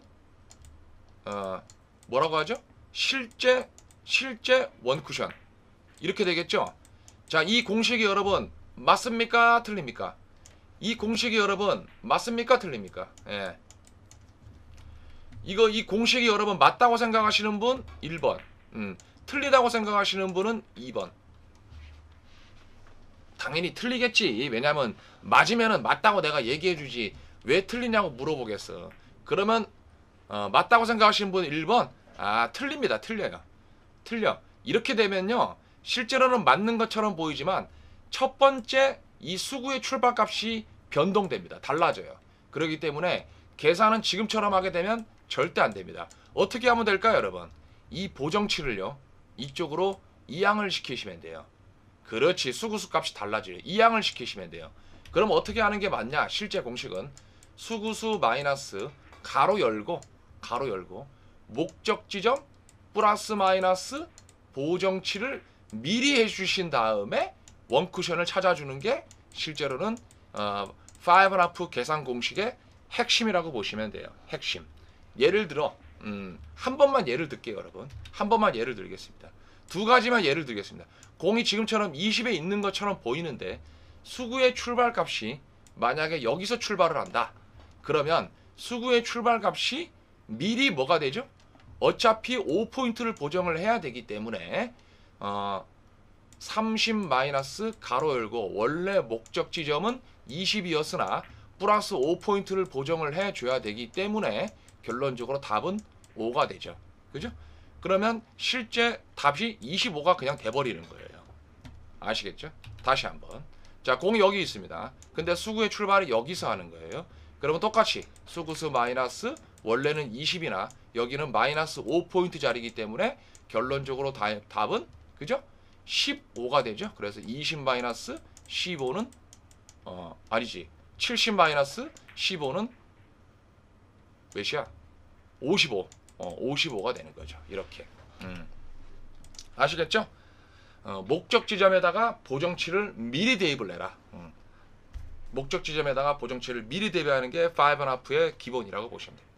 [SPEAKER 1] 뭐라고 하죠? 실제 원 쿠션. 이렇게 되겠죠? 자, 이 공식이 여러분 맞습니까? 틀립니까? 이 공식이 여러분 맞습니까? 틀립니까? 예. 이 공식이 여러분 맞다고 생각하시는 분 1번. 틀리다고 생각하시는 분은 2번. 당연히 틀리겠지. 왜냐면 맞으면은 맞다고 내가 얘기해 주지. 왜 틀리냐고 물어보겠어. 그러면 맞다고 생각하시는 분 1번. 아, 틀립니다. 틀려요. 틀려. 이렇게 되면요. 실제로는 맞는 것처럼 보이지만 첫 번째 이 수구의 출발값이 변동됩니다. 달라져요. 그렇기 때문에 계산은 지금처럼 하게 되면 절대 안 됩니다. 어떻게 하면 될까요, 여러분? 이 보정치를요. 이쪽으로 이항을 시키시면 돼요. 그렇지. 수구수 값이 달라져요. 이항을 시키시면 돼요. 그럼 어떻게 하는 게 맞냐? 실제 공식은 수구수 마이너스 가로 열고 목적 지점 플러스 마이너스 보정치를 미리 해주신 다음에 원쿠션을 찾아주는 게 실제로는 5.5 계산 공식의 핵심이라고 보시면 돼요. 핵심. 예를 들어 한 번만 예를 들게요, 여러분. 한 번만 예를 들겠습니다. 두 가지만 예를 들겠습니다. 공이 지금처럼 20에 있는 것처럼 보이는데 수구의 출발값이 만약에 여기서 출발을 한다. 그러면 수구의 출발값이 미리 뭐가 되죠? 어차피 5포인트를 보정을 해야 되기 때문에 30 마이너스 가로 열고 원래 목적 지점은 20이었으나 플러스 5포인트를 보정을 해줘야 되기 때문에 결론적으로 답은 5가 되죠. 그죠? 그러면 실제 답이 25가 그냥 돼버리는 거예요. 아시겠죠? 다시 한번. 자, 공이 여기 있습니다. 근데 수구의 출발이 여기서 하는 거예요. 그러면 똑같이 수구수 마이너스 원래는 20이나 여기는 마이너스 5포인트 자리이기 때문에 결론적으로 답은 그죠? 15가 되죠. 그래서 20 마이너스 15는 아니지. 70 마이너스 15는 몇이야? 55. 55가 되는 거죠. 이렇게. 아시겠죠? 목적 지점에다가 보정치를 미리 대입을 해라. 목적 지점에다가 보정치를 미리 대비하는 게 5.5의 기본이라고 보시면 됩니다.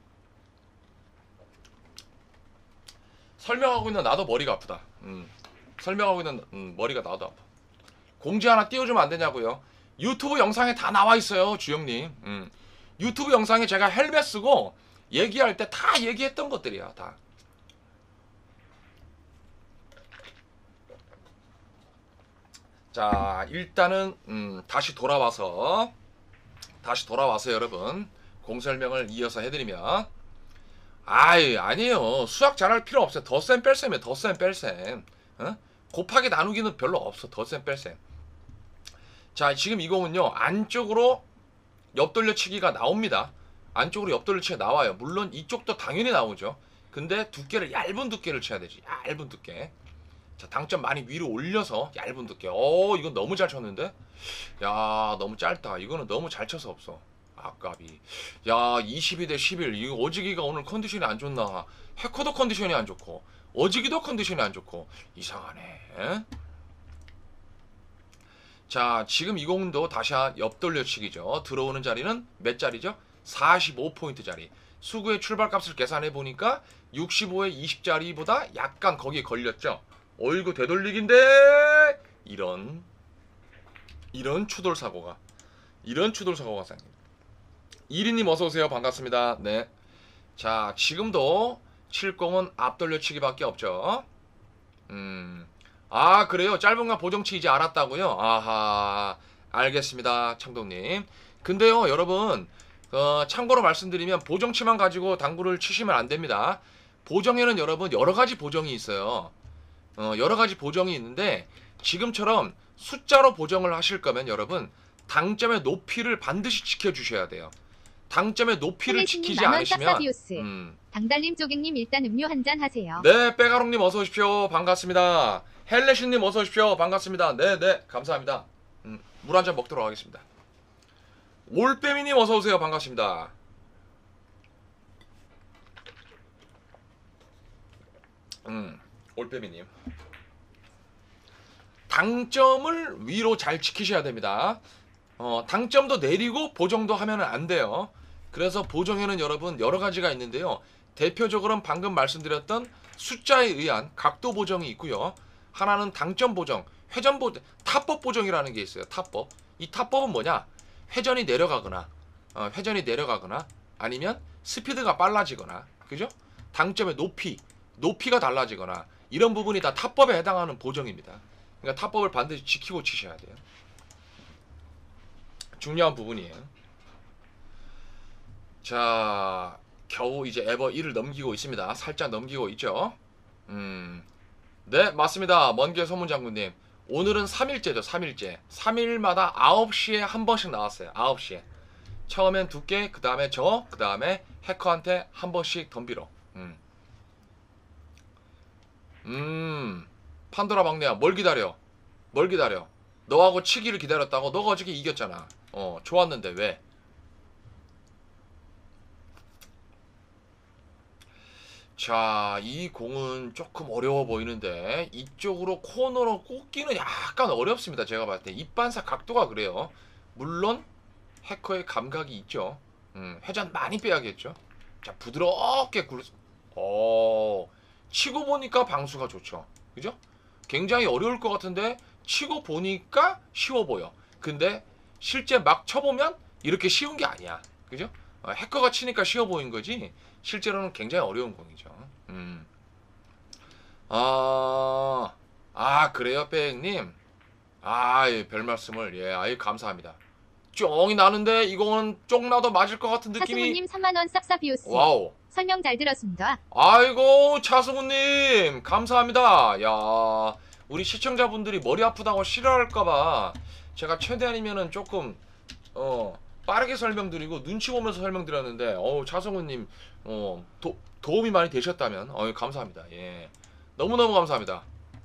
[SPEAKER 1] 설명하고 있는 나도 머리가 아프다. 설명하고 있는 머리가 나도 아파. 공지 하나 띄워주면 안 되냐고요? 유튜브 영상에 다 나와 있어요, 주영님. 유튜브 영상에 제가 헬멧 쓰고 얘기할 때 다 얘기했던 것들이야, 다. 자, 일단은 다시 돌아와서 여러분 공설명을 이어서 해드리면, 아니에요. 수학 잘할 필요 없어요. 덧셈 뺄셈이에요. 덧셈 뺄셈. 곱하기 나누기는 별로 없어. 덧셈 뺄셈. 자, 지금 이 공은요, 안쪽으로 옆돌려치기가 나옵니다. 안쪽으로 옆돌려치기가 나와요. 물론 이쪽도 당연히 나오죠. 근데 두께를 얇은 두께를 쳐야 되지. 얇은 두께. 자, 당점 많이 위로 올려서 얇은 두께. 이건 너무 잘 쳤는데? 야, 너무 짧다. 이거는 너무 잘 쳐서 없어. 아깝이. 야, 22대 11. 이거 어지기가 오늘 컨디션이 안 좋나? 해커도 컨디션이 안 좋고, 어지기도 컨디션이 안 좋고, 이상하네. 자, 지금 이 공도 다시 옆돌려치기죠. 들어오는 자리는 몇 자리죠? 45포인트 자리. 수구의 출발값을 계산해 보니까 65의 20자리보다 약간 거기에 걸렸죠. 어이구, 되돌리기인데 이런 추돌사고가 생깁니다. 이리님 어서오세요. 반갑습니다. 네. 자, 지금도 70은 앞돌려치기밖에 없죠. 그래요? 짧은가 보정치 이제 알았다고요? 아하, 알겠습니다, 창동님. 근데요, 여러분, 참고로 말씀드리면 보정치만 가지고 당구를 치시면 안 됩니다. 보정에는 여러분 여러 가지 보정이 있어요. 여러 가지 보정이 있는데, 지금처럼 숫자로 보정을 하실 거면 여러분 당점의 높이를 반드시 지켜주셔야 돼요. 당점의 높이를 지키지 않으시면
[SPEAKER 2] 당달님 쪼갱님 일단 음료 한잔 하세요.
[SPEAKER 1] 네, 빼가롱님 어서 오십시오. 반갑습니다. 헬레신님 어서 오십시오. 반갑습니다. 네, 감사합니다. 물 한잔 먹도록 하겠습니다. 올빼미님 어서 오세요. 반갑습니다. 올빼미님. 당점을 위로 잘 지키셔야 됩니다. 당점도 내리고 보정도 하면 안 돼요. 그래서 보정에는 여러분 여러 가지가 있는데요. 대표적으로는 방금 말씀드렸던 숫자에 의한 각도 보정이 있고요. 하나는 당점 보정, 회전 보정, 타법 보정이라는 게 있어요. 타법. 이 타법은 뭐냐? 회전이 내려가거나 아니면 스피드가 빨라지거나, 그죠? 당점의 높이가 달라지거나, 이런 부분이 다 타법에 해당하는 보정입니다. 그러니까 타법을 반드시 지키고 치셔야 돼요. 중요한 부분이에요. 자, 겨우 이제 에버 1을 넘기고 있습니다. 살짝 넘기고 있죠. 네, 맞습니다. 먼길 소문장군님. 오늘은 3일째죠. 3일째. 3일마다 9시에 한 번씩 나왔어요. 9시에. 처음엔 두께, 그 다음에 그 다음에 해커한테 한 번씩 덤비러. 판도라 막내야, 뭘 기다려? 너하고 치기를 기다렸다고? 너가 어저께 이겼잖아. 좋았는데 왜? 자, 이 공은 조금 어려워 보이는데 이쪽으로 코너로 꽂기는 약간 어렵습니다. 제가 봤을 때 입반사 각도가 그래요. 물론 해커의 감각이 있죠. 회전 많이 빼야겠죠. 자, 부드럽게 치고 보니까 방수가 좋죠. 그죠? 굉장히 어려울 것 같은데 치고 보니까 쉬워 보여. 근데 실제 막 쳐보면 이렇게 쉬운 게 아니야. 그죠? 해커가 치니까 쉬워 보인 거지 실제로는 굉장히 어려운 공이죠. 그래요, 빼행님. 예, 별 말씀을. 예, 아유, 감사합니다. 쫑이 나는데 이거는 쫑 나도 맞을 것 같은 느낌이.
[SPEAKER 2] 차승우님 3만원 쌉싸비오스.
[SPEAKER 1] 와우.
[SPEAKER 2] 설명 잘 들었습니다.
[SPEAKER 1] 아이고, 차승우님 감사합니다. 야, 우리 시청자분들이 머리 아프다고 싫어할까봐 제가 최대한이면은 조금 빠르게 설명드리고 눈치 보면서 설명드렸는데, 차승우님 도움이 많이 되셨다면 감사합니다. 예, 너무너무 감사합니다.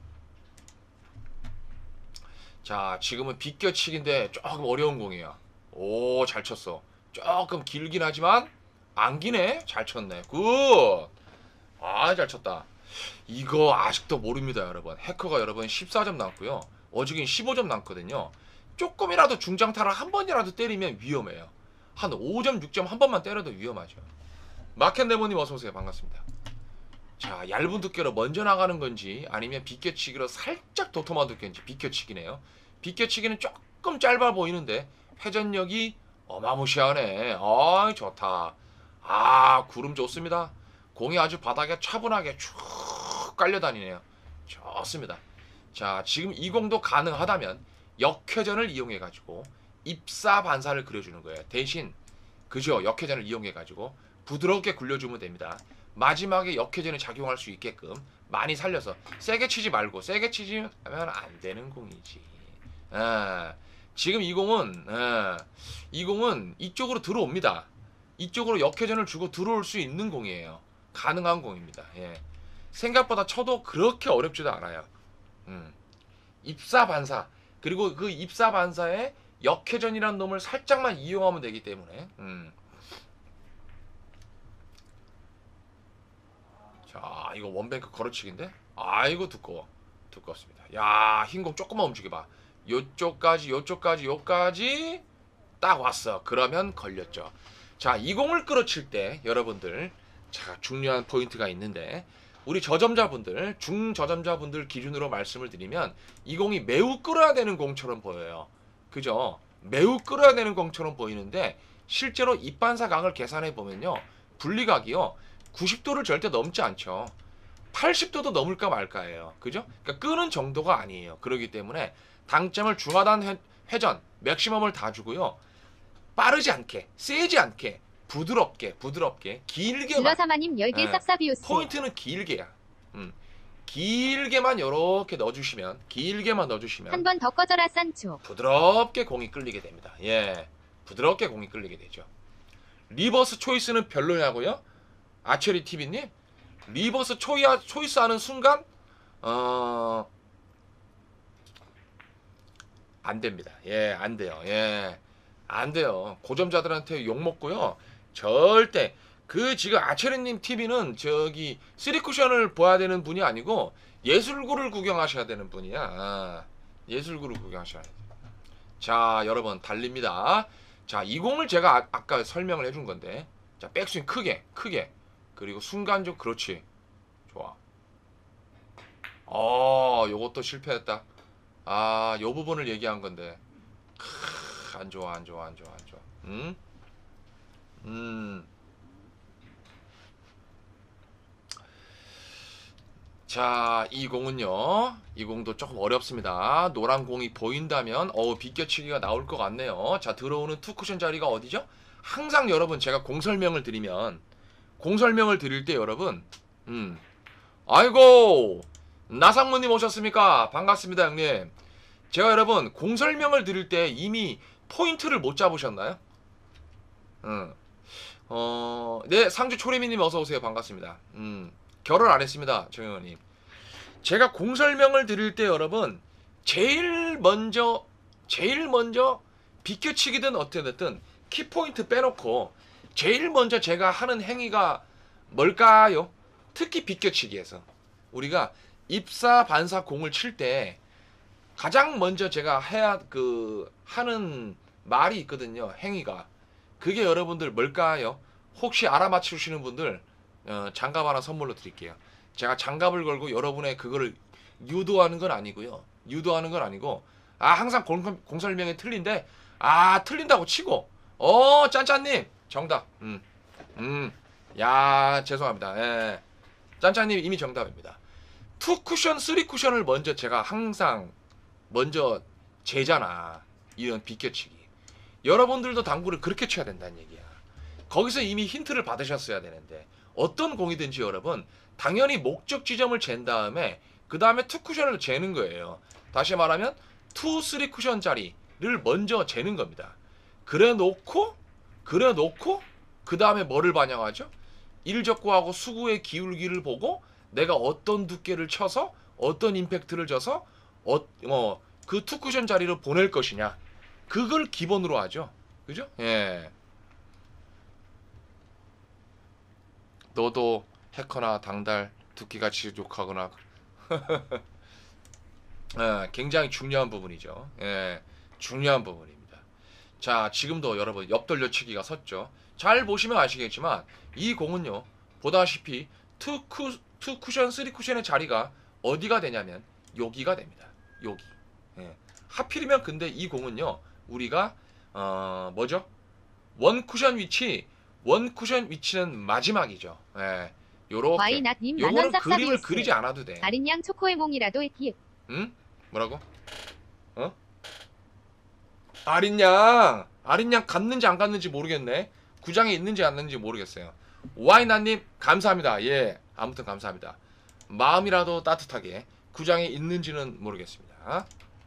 [SPEAKER 1] 자, 지금은 비껴치기인데 조금 어려운 공이야. 오, 잘 쳤어. 조금 길긴 하지만 안기네. 잘 쳤네. 굿. 잘 쳤다. 이거 아직도 모릅니다, 여러분. 해커가 여러분 14점 남고요. 어저긴 15점 남거든요. 조금이라도 중장타를 한 번이라도 때리면 위험해요. 한 5점, 6점 한 번만 때려도 위험하죠. 마켓네모님 어서오세요. 반갑습니다. 자, 얇은 두께로 먼저 나가는 건지 아니면 비껴치기로 살짝 도톰한 두께인지 비껴치기네요. 비껴치기는 조금 짧아 보이는데 회전력이 어마무시하네. 좋다. 구름 좋습니다. 공이 아주 바닥에 차분하게 쭉 깔려다니네요. 좋습니다. 자, 지금 이 공도 가능하다면 역회전을 이용해가지고 입사 반사를 그려주는 거예요. 대신 그죠? 역회전을 이용해가지고 부드럽게 굴려주면 됩니다. 마지막에 역회전이 작용할 수 있게끔 많이 살려서 세게 치지 말고 세게 치지 하면 안 되는 공이지. 지금 이 공은 이쪽으로 들어옵니다. 이쪽으로 역회전을 주고 들어올 수 있는 공이에요. 가능한 공입니다. 예. 생각보다 쳐도 그렇게 어렵지도 않아요. 입사 반사 그리고 그 입사 반사에 역회전이라는 놈을 살짝만 이용하면 되기 때문에 자, 이거 원뱅크 걸어치기인데? 이거 두껍습니다. 야, 흰공 조금만 움직여봐. 요쪽까지 딱 왔어. 그러면 걸렸죠. 자, 이 공을 끌어칠 때 여러분들 자, 중요한 포인트가 있는데 우리 저점자분들, 중저점자분들 기준으로 말씀을 드리면 이 공이 매우 끌어야 되는 공처럼 보여요. 그죠? 매우 끌어야 되는 공처럼 보이는데 실제로 입반사 각을 계산해 보면요. 분리각이요. 90도를 절대 넘지 않죠. 80도도 넘을까 말까예요. 그죠? 그러니까 끄는 정도가 아니에요. 그렇기 때문에 당점을 중하단 회전, 맥시멈을 다 주고요. 빠르지 않게, 세지 않게, 부드럽게, 길게만.
[SPEAKER 2] 질러사마님 10개 쌉싸비우스.
[SPEAKER 1] 포인트는 길게야. 길게만 이렇게 넣어주시면,
[SPEAKER 2] 한 번 더 꺼져라 산초.
[SPEAKER 1] 부드럽게 공이 끌리게 됩니다. 예, 부드럽게 공이 끌리게 되죠. 리버스 초이스는 별로냐고요? 아처리 TV님? 리버스 초이스 하는 순간 안 됩니다. 예, 안 돼요. 예, 안 돼요. 고점자들한테 욕 먹고요. 절대 지금 아처리님 TV는 저기 3쿠션을 봐야 되는 분이 아니고 예술구를 구경하셔야 되는 분이야. 예술구를 구경하셔야 돼요. 자, 여러분 달립니다. 자, 이 공을 제가 아까 설명을 해준 건데, 자, 백스윙 크게 그리고 순간적 그렇지. 좋아. 요것도 실패했다. 요 부분을 얘기한 건데. 안 좋아. 자, 이 공은요. 이 공도 조금 어렵습니다. 노란 공이 보인다면 비껴치기가 나올 것 같네요. 자, 들어오는 투쿠션 자리가 어디죠? 항상 여러분 제가 공 설명을 드릴 때 여러분 아이고 나상무님 오셨습니까? 반갑습니다 형님. 제가 여러분 공 설명을 드릴 때 이미 포인트를 못 잡으셨나요? 네, 상주 초리미님 어서오세요. 반갑습니다. 결혼 안 했습니다 정영원님. 제가 공 설명을 드릴 때 여러분 제일 먼저 비껴치기든 어떻게 됐든 키포인트 빼놓고 제일 먼저 제가 하는 행위가 뭘까요? 특히 비껴치기에서 우리가 입사 반사 공을 칠 때 가장 먼저 제가 하는 말이 있거든요. 행위가. 그게 여러분들 뭘까요? 혹시 알아맞히시는 분들 장갑 하나 선물로 드릴게요. 제가 장갑을 걸고 여러분의 그거를 유도하는 건 아니고요. 항상 공 설명이 틀린데 틀린다고 치고 짠짠님 정답. 야, 죄송합니다. 예. 짠짠님 이미 정답입니다. 2쿠션, 3쿠션을 먼저 제가 항상 먼저 재잖아. 이런 비껴치기. 여러분들도 당구를 그렇게 쳐야 된다는 얘기야. 거기서 이미 힌트를 받으셨어야 되는데 어떤 공이든지 여러분 당연히 목적 지점을 잰 다음에 그 다음에 2쿠션을 재는 거예요. 다시 말하면 2, 3쿠션 짜리를 먼저 재는 겁니다. 그래 놓고 그 다음에 뭐를 반영하죠? 일적구하고 수구의 기울기를 보고 내가 어떤 두께를 쳐서 어떤 임팩트를 줘서 그 투쿠션 자리를 보낼 것이냐, 그걸 기본으로 하죠. 그죠? 예. 너도 해커나 당달 두께같이 욕하거나 굉장히 중요한 부분이죠. 예, 중요한 부분입니다. 자, 지금도 여러분 옆돌려치기가 섰죠. 잘 보시면 아시겠지만 이 공은요, 보다시피 투 쿠션, 3쿠션의 자리가 어디가 되냐면 여기가 됩니다. 여기. 예. 하필이면 근데 이 공은요, 우리가 뭐죠? 원 쿠션 위치는 마지막이죠. 예. 요렇게.
[SPEAKER 2] 와이낫님
[SPEAKER 1] 요거는
[SPEAKER 2] 만원
[SPEAKER 1] 그림을
[SPEAKER 2] 쌉싸비우스.
[SPEAKER 1] 그리지 않아도 돼.
[SPEAKER 2] 아린양 초코에몽이라도 히.
[SPEAKER 1] 응? 뭐라고? 어? 아린양 갔는지 안 갔는지 모르겠네. 구장에 있는지 안 있는지 모르겠어요. 와이나님 감사합니다. 예, 아무튼 감사합니다. 마음이라도 따뜻하게 구장에 있는지는 모르겠습니다.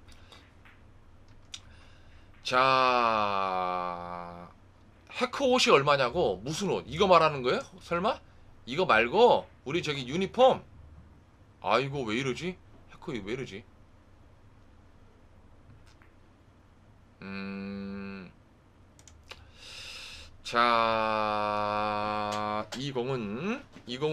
[SPEAKER 1] 자, 해커 옷이 얼마냐고? 무슨 옷? 이거 말하는 거예요? 설마? 이거 말고 우리 저기 유니폼. 아이고 왜 이러지? 해커 왜 이러지? 자, 이 공은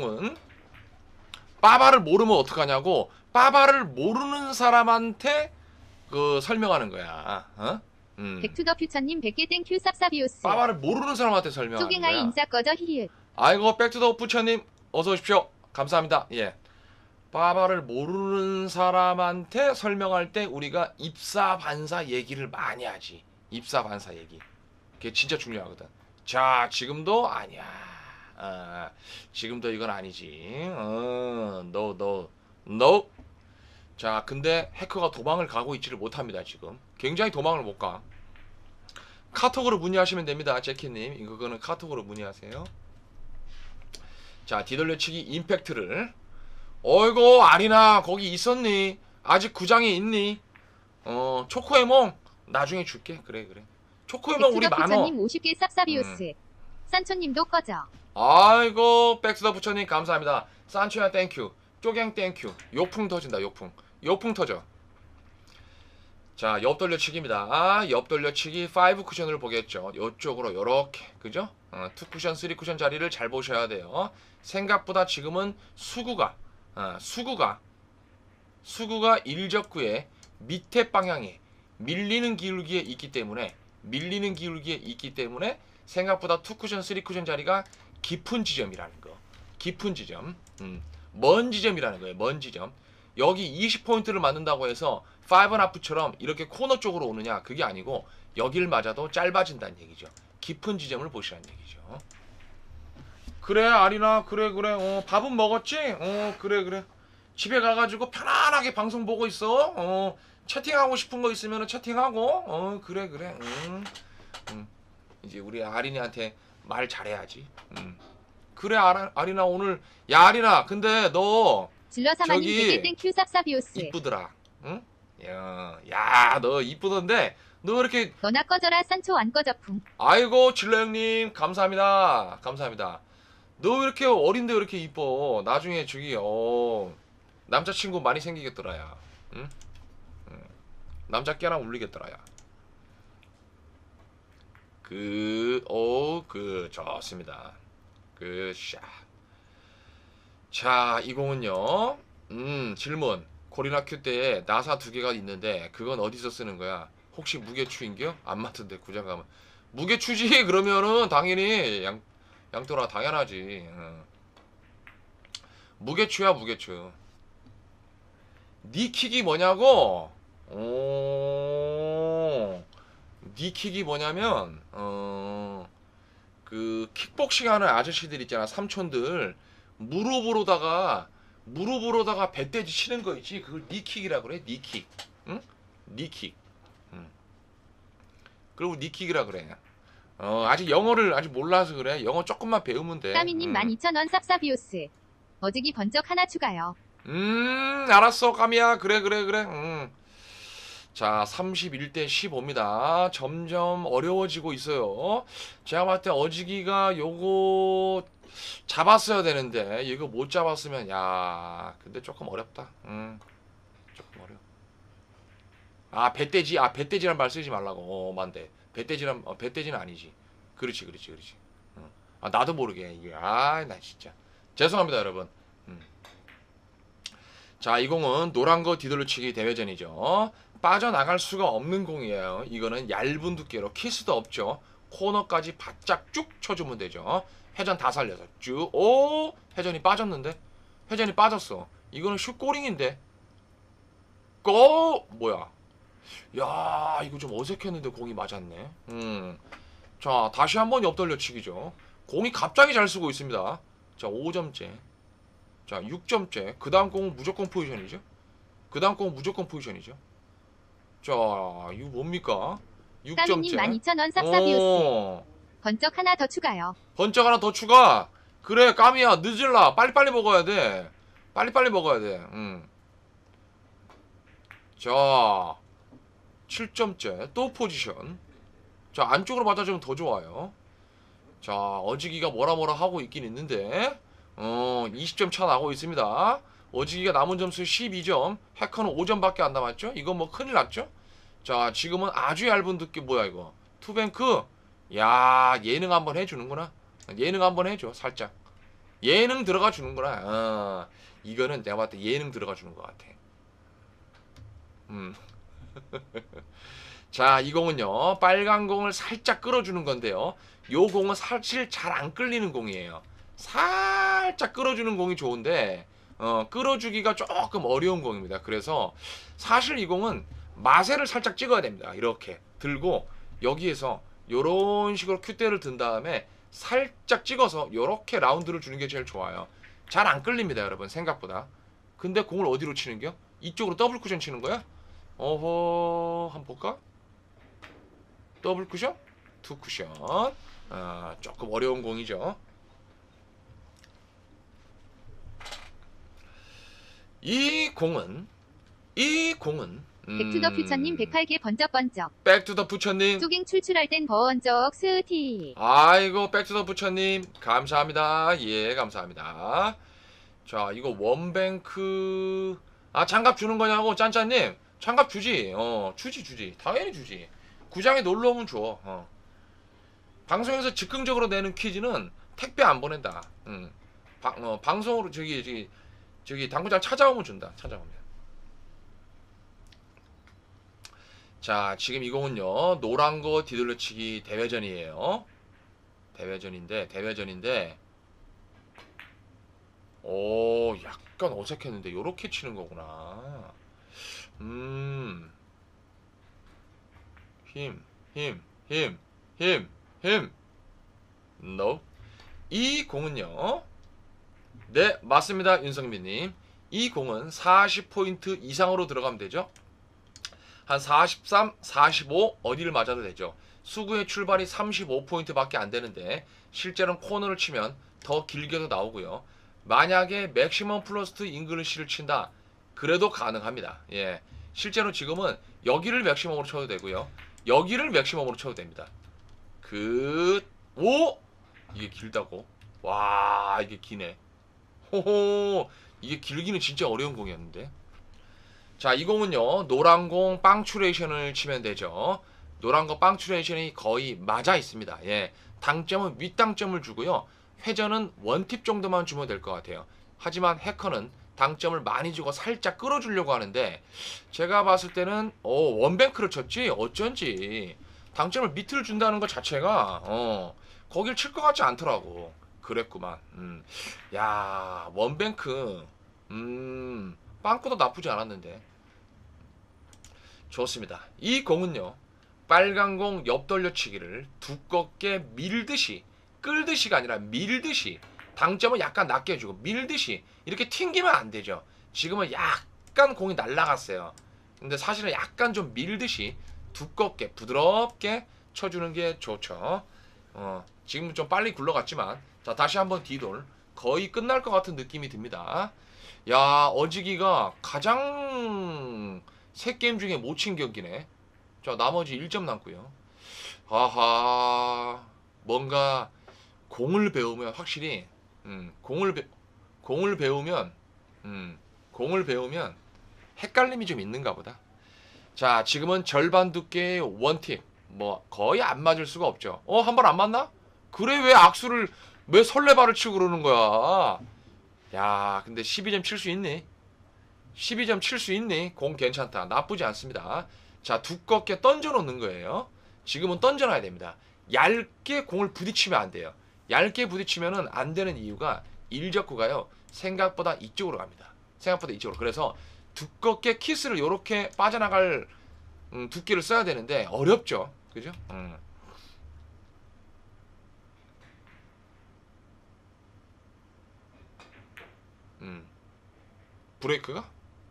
[SPEAKER 1] 빠바를 모르면 어떡하냐고. 빠바를 모르는 사람한테 그 설명하는 거야. 어?
[SPEAKER 2] 백투더퓨처님 100개 땡큐 쌉싸비우스.
[SPEAKER 1] 빠바를 모르는 사람한테 설명하는
[SPEAKER 2] 쪼갱아이
[SPEAKER 1] 거야.
[SPEAKER 2] 인싸 꺼져 히읗.
[SPEAKER 1] 아이고 백투더퓨처님 어서 오십시오. 감사합니다. 예. 빠바를 모르는 사람한테 설명할 때 우리가 입사반사 얘기를 많이 하지. 입사반사 얘기. 그게 진짜 중요하거든. 자, 지금도 아니야. 지금도 이건 아니지. no. 자, 근데 해커가 도망을 가고 있지를 못합니다. 지금 굉장히 도망을 못 가. 카톡으로 문의하시면 됩니다. 제키님, 이거는 카톡으로 문의하세요. 자, 뒤돌려치기 임팩트를. 어이구 아리나 거기 있었니? 아직 구장에 있니? 초코에몽 나중에 줄게. 그래. 초코에몽 우리 많어.
[SPEAKER 2] 백투더퓨처님 50개 쌉싸비우스. 산초님도 꺼져.
[SPEAKER 1] 아이고 백스더 부처님 감사합니다. 산초야 땡큐. 쪼갱 땡큐. 욕풍 터진다. 욕풍 터져. 자, 옆돌려치기입니다. 옆돌려치기 5 쿠션을 보겠죠. 이쪽으로 요렇게, 그죠? 2 쿠션, 3 쿠션 자리를 잘 보셔야 돼요. 생각보다 지금은 수구가 일적구의 밑에 방향에 밀리는 기울기에 있기 때문에 생각보다 2 쿠션, 3 쿠션 자리가 깊은 지점이라는 거. 깊은 지점. 먼 지점이라는 거예요. 먼 지점. 여기 20포인트를 맞는다고 해서 5.5처럼 이렇게 코너 쪽으로 오느냐, 그게 아니고 여길 맞아도 짧아진다는 얘기죠. 깊은 지점을 보시라는 얘기죠. 그래 아리나, 그래. 밥은 먹었지? 그래. 집에 가가지고 편안하게 방송 보고 있어. 채팅하고 싶은 거 있으면 채팅하고. 그래. 이제 우리 아린이한테 말 잘해야지. 그래 아리나 오늘. 야 아리나, 근데 너
[SPEAKER 2] 질러사마님
[SPEAKER 1] 저기
[SPEAKER 2] 100개 땡큐 쌉싸비우스.
[SPEAKER 1] 이쁘더라. 응? 야, 너 이쁘던데 너 이렇게.
[SPEAKER 2] 너나 꺼져라 산초 안 꺼져풍.
[SPEAKER 1] 아이고 질러 형님 감사합니다. 너 이렇게 어린데 왜 이렇게 이뻐? 나중에 저기 남자친구 많이 생기겠더라야. 응? 남자 깨랑 울리겠더라야. 좋습니다. 샷. 자, 이 공은요. 질문. 코리나큐 때에 나사 2개가 있는데 그건 어디서 쓰는 거야? 혹시 무게추인겨? 안 맞던데 구장 가면. 무게추지. 그러면은 당연히 양토라 당연하지. 무게추야 무게추. 니 킥이 뭐냐고? 니 킥이 뭐냐면 그 킥복싱 하는 아저씨들 있잖아. 삼촌들 무릎으로다가 배때지 치는 거 있지. 그걸 니킥이라 그래. 니킥. 응? 니킥. 그리고 니킥이라 그래. 아직 영어를 아직 몰라서 그래. 영어 조금만 배우면 돼.
[SPEAKER 2] 까미님 12,000원 쌉싸비우스. 어지기 번쩍 하나 추가요.
[SPEAKER 1] 알았어 까미야. 그래. 자, 31대 15입니다. 점점 어려워지고 있어요. 제가 봤을 때 어지기가 요거 잡았어야 되는데 이거 못 잡았으면, 야 근데 조금 어렵다. 조금 어려워. 배떼지란 말 쓰지 말라고. 만데 배떼지는 아니지. 그렇지. 나도 모르게 이게 나 진짜 죄송합니다, 여러분. 자, 이 공은 노란 거 뒤돌려치기 대회전이죠. 빠져나갈 수가 없는 공이에요. 이거는 얇은 두께로 키스도 없죠. 코너까지 바짝 쭉 쳐주면 되죠. 회전 다 살려서 쭉. 오, 회전이 빠졌는데? 회전이 빠졌어. 이거는 슛고링인데. 뭐야? 야, 이거 좀 어색했는데 공이 맞았네. 자, 다시 한번 옆돌려치기죠. 공이 갑자기 잘 쓰고 있습니다. 자, 5점째. 자, 6점째. 그 다음 공은 무조건 포지션이죠. 그 다음 공은 무조건 포지션이죠. 자, 이거 뭡니까?
[SPEAKER 2] 까미님
[SPEAKER 1] 6점째.
[SPEAKER 2] 12,000원 쌉싸비우스. 번쩍 하나 더 추가요.
[SPEAKER 1] 번쩍 하나 더 추가. 그래, 까미야, 늦을라. 빨리빨리 먹어야 돼. 빨리빨리 먹어야 돼. 자, 7점째. 또 포지션. 자, 안쪽으로 맞아주면 더 좋아요. 자, 어지기가 뭐라 하고 있긴 있는데 20점 차 나고 있습니다. 어지기가 남은 점수 12점, 해커는 5점밖에 안 남았죠. 이건 뭐 큰일 났죠. 자, 지금은 아주 얇은 두께. 뭐야 이거, 투뱅크. 야, 예능 한번 해주는구나. 예능 한번 해줘. 살짝 예능 들어가 주는구나. 이거는 내가 봤을 때 예능 들어가 주는 것 같아. 자, 이 공은요, 빨간 공을 살짝 끌어주는 건데요, 요 공은 사실 잘 안 끌리는 공이에요. 살짝 끌어주는 공이 좋은데 끌어주기가 조금 어려운 공입니다. 그래서 사실 이 공은 마세를 살짝 찍어야 됩니다. 이렇게 들고 여기에서 요런 식으로 큐대를 든 다음에 살짝 찍어서 요렇게 라운드를 주는 게 제일 좋아요. 잘 안 끌립니다, 여러분, 생각보다. 근데 공을 어디로 치는겨? 이쪽으로 더블 쿠션 치는 거야? 어허, 한번 볼까? 더블 쿠션? 투 쿠션. 조금 어려운 공이죠. 이 공은
[SPEAKER 2] 백투더 퓨처님 108개 번쩍번쩍.
[SPEAKER 1] 백투더 부처님.
[SPEAKER 2] 쪼갱 출출할 땐 번쩍 스티.
[SPEAKER 1] 아이고, 백투더 부처님 감사합니다. 예, 감사합니다. 자, 이거 원뱅크. 장갑 주는 거냐고, 짠짠님. 장갑 주지. 주지. 당연히 주지. 구장에 놀러 오면 줘. 방송에서 즉흥적으로 내는 퀴즈는 택배 안 보낸다. 방송으로 저기 당구장 찾아오면 준다. 찾아오면. 자, 지금 이 공은요, 노란 거 뒤돌려치기 대회전이에요. 대회전인데 오, 약간 어색했는데 요렇게 치는 거구나. 힘. No. 이 공은요, 네, 맞습니다, 윤성민님. 이 공은 40포인트 이상으로 들어가면 되죠. 한 43, 45 어디를 맞아도 되죠. 수구의 출발이 35포인트 밖에 안 되는데 실제로는 코너를 치면 더 길게도 나오고요. 만약에 맥시멈 플러스 잉글리시를 친다, 그래도 가능합니다. 예, 실제로 지금은 여기를 맥시멈으로 쳐도 되고요, 여기를 맥시멈으로 쳐도 됩니다. 이게 길다고? 와, 이게 기네. 호호, 이게 길기는 진짜 어려운 공이었는데. 자, 이 공은요, 노란 공 빵추레이션을 치면 되죠. 노란 거 빵추레이션이 거의 맞아 있습니다. 예, 당점은 윗당점을 주고요, 회전은 원팁 정도만 주면 될 것 같아요. 하지만 해커는 당점을 많이 주고 살짝 끌어주려고 하는데, 제가 봤을 때는 원뱅크를 쳤지 어쩐지 당점을 밑을 준다는 것 자체가 거길 칠 것 같지 않더라고. 그랬구만. 야, 원뱅크 빵꾸도 나쁘지 않았는데. 좋습니다. 이 공은요, 빨간 공 옆돌려치기를 두껍게 밀듯이, 끌듯이가 아니라 밀듯이, 당점은 약간 낮게 주고 밀듯이 이렇게 튕기면 안 되죠. 지금은 약간 공이 날아갔어요. 근데 사실은 약간 좀 밀듯이 두껍게 부드럽게 쳐주는 게 좋죠. 지금은 좀 빨리 굴러갔지만, 자, 다시 한번 뒤돌. 거의 끝날 것 같은 느낌이 듭니다. 야, 어지기가 가장 3게임 중에 못 친 경기네. 자, 나머지 1점 남고요. 아하, 뭔가 공을 배우면 확실히 공을 배우면 헷갈림이 좀 있는가 보다. 자, 지금은 절반 두께의 원팁, 뭐 거의 안 맞을 수가 없죠. 한 번 안 맞나? 그래, 왜 악수를, 왜 설레발을 치고 그러는 거야? 야, 근데 12점 칠 수 있니? 12점 칠 수 있니? 공 괜찮다. 나쁘지 않습니다. 자, 두껍게 던져 놓는 거예요. 지금은 던져놔야 됩니다. 얇게 공을 부딪히면 안 돼요. 얇게 부딪히면은 안 되는 이유가 일적구가요. 생각보다 이쪽으로 갑니다. 생각보다 이쪽으로. 그래서 두껍게 키스를 요렇게 빠져나갈 두께를 써야 되는데 어렵죠. 그죠? 브레이크가?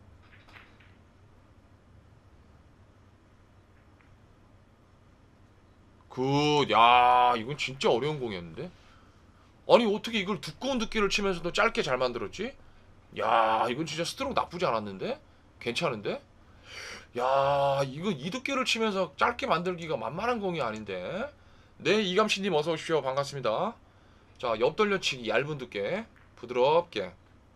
[SPEAKER 1] 야, 이건 진짜 어려운 공이었는데? 아니, 어떻게 이걸 두꺼운 두께를 치면서도 짧게 잘 만들었지? 야, 이건 진짜 스트로크 나쁘지 않았는데? 괜찮은데? 야, 이거 이 두께를 치면서 짧게 만들기가 만만한 공이 아닌데? 네, 이감씨님 어서 오십시오. 반갑습니다. 자, 옆 돌려치기 얇은 두께. 부드럽게.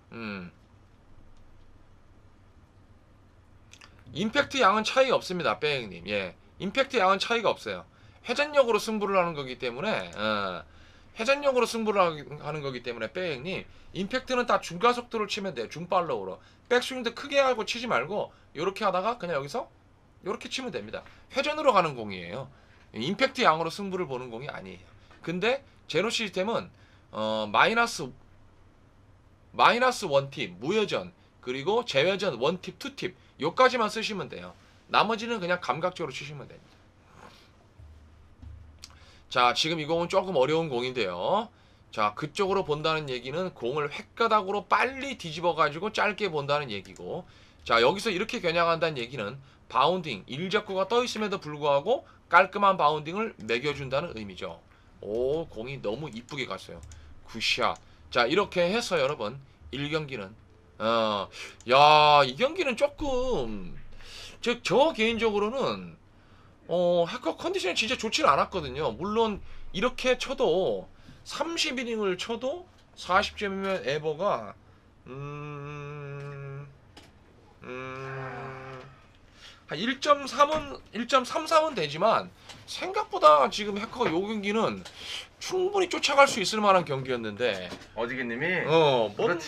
[SPEAKER 1] 임팩트 양은 차이 없습니다. 빼행님. 예. 임팩트 양은 차이가 없어요. 회전력으로 승부를 하는 거기 때문에, 회전력으로 승부를 하는 거기 때문에, 빼행님. 임팩트는 다 중가속도를 치면 돼요. 중팔로우로. 백스윙도 크게 하고 치지 말고, 요렇게 하다가 그냥 여기서, 요렇게 치면 됩니다. 회전으로 가는 공이에요. 임팩트 양으로 승부를 보는 공이 아니에요. 근데, 제로 시스템은, 마이너스 원팁, 무회전, 그리고 제회전 원팁, 투팁, 요까지만 쓰시면 돼요. 나머지는 그냥 감각적으로 치시면 됩니다. 자, 지금 이 공은 조금 어려운 공인데요. 자, 그쪽으로 본다는 얘기는 공을 획가닥으로 빨리 뒤집어 가지고 짧게 본다는 얘기고, 자, 여기서 이렇게 겨냥한다는 얘기는 바운딩, 일적구가 떠 있음에도 불구하고 깔끔한 바운딩을 매겨준다는 의미죠. 오, 공이 너무 이쁘게 갔어요. 굿샷. 자, 이렇게 해서 여러분 1경기는 야, 이 경기는 조금 저 개인적으로는 해커 컨디션이 진짜 좋지는 않았거든요. 물론 이렇게 쳐도 30이닝을 쳐도 40점이면 에버가 한 1.33은 되지만 생각보다 지금 해커 요 경기는 충분히 쫓아갈 수 있을 만한 경기였는데
[SPEAKER 3] 어지기님이
[SPEAKER 1] 뭔가,
[SPEAKER 3] 그렇지.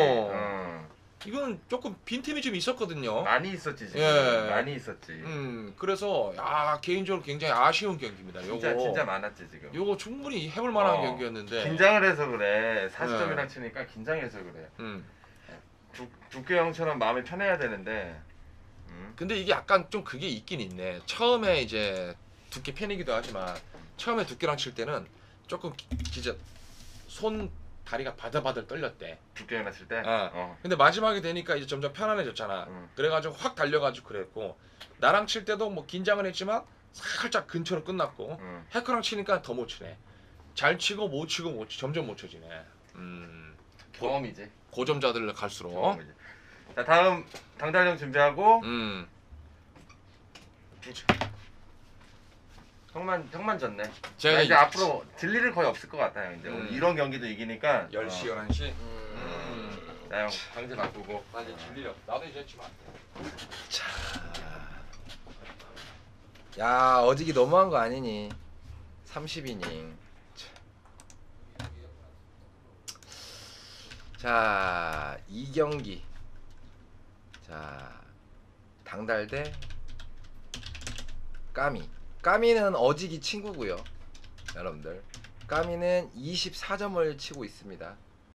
[SPEAKER 1] 이건 조금 빈틈이 좀 있었거든요.
[SPEAKER 3] 많이 있었지 지금.
[SPEAKER 1] 예.
[SPEAKER 3] 많이 있었지.
[SPEAKER 1] 그래서 개인적으로 굉장히 아쉬운 경기입니다. 요거
[SPEAKER 3] 진짜 많았지 지금.
[SPEAKER 1] 요거 충분히 해볼 만한
[SPEAKER 3] 어.
[SPEAKER 1] 경기였는데
[SPEAKER 3] 긴장을 해서 그래. 40점이랑 치니까 긴장해서 그래. 두께 형처럼 마음이 편해야 되는데.
[SPEAKER 1] 근데 이게 약간 좀 그게 있긴 있네. 처음에 이제 두께 편이기도 하지만 처음에 두께랑 칠 때는 조금 진짜 손 다리가 바들바들 떨렸대.
[SPEAKER 3] 두께 형이랑 칠 때.
[SPEAKER 1] 근데 마지막에 되니까 이제 점점 편안해졌잖아. 그래가지고 확 달려가지고 그랬고, 나랑 칠 때도 뭐 긴장은 했지만 살짝 근처로 끝났고, 해커랑 치니까 더 못 치네. 잘 치고 못 치고 점점 못 쳐지네.
[SPEAKER 3] 경험이지.
[SPEAKER 1] 고점자들 갈수록.
[SPEAKER 3] 경험이지. 자, 다음 당달령 준비하고. 형만 졌네.
[SPEAKER 1] 제가
[SPEAKER 3] 이제 앞으로 질 일은 거의 없을 것 같아요. 이제 오늘 이런 경기도 이기니까
[SPEAKER 1] 10시, 11시.
[SPEAKER 3] 자, 형 방제 바꾸고.
[SPEAKER 1] 나 이제 질 일이 없. 나도 이제 치면 안 돼.
[SPEAKER 4] 자, 야, 어지기 너무한 거 아니니? 30이닝. 자, 2경기. 자, 당달 대 까미. 까미는 어지기 친구고요. 여러분들. 까미는 24점을 치고 있습니다.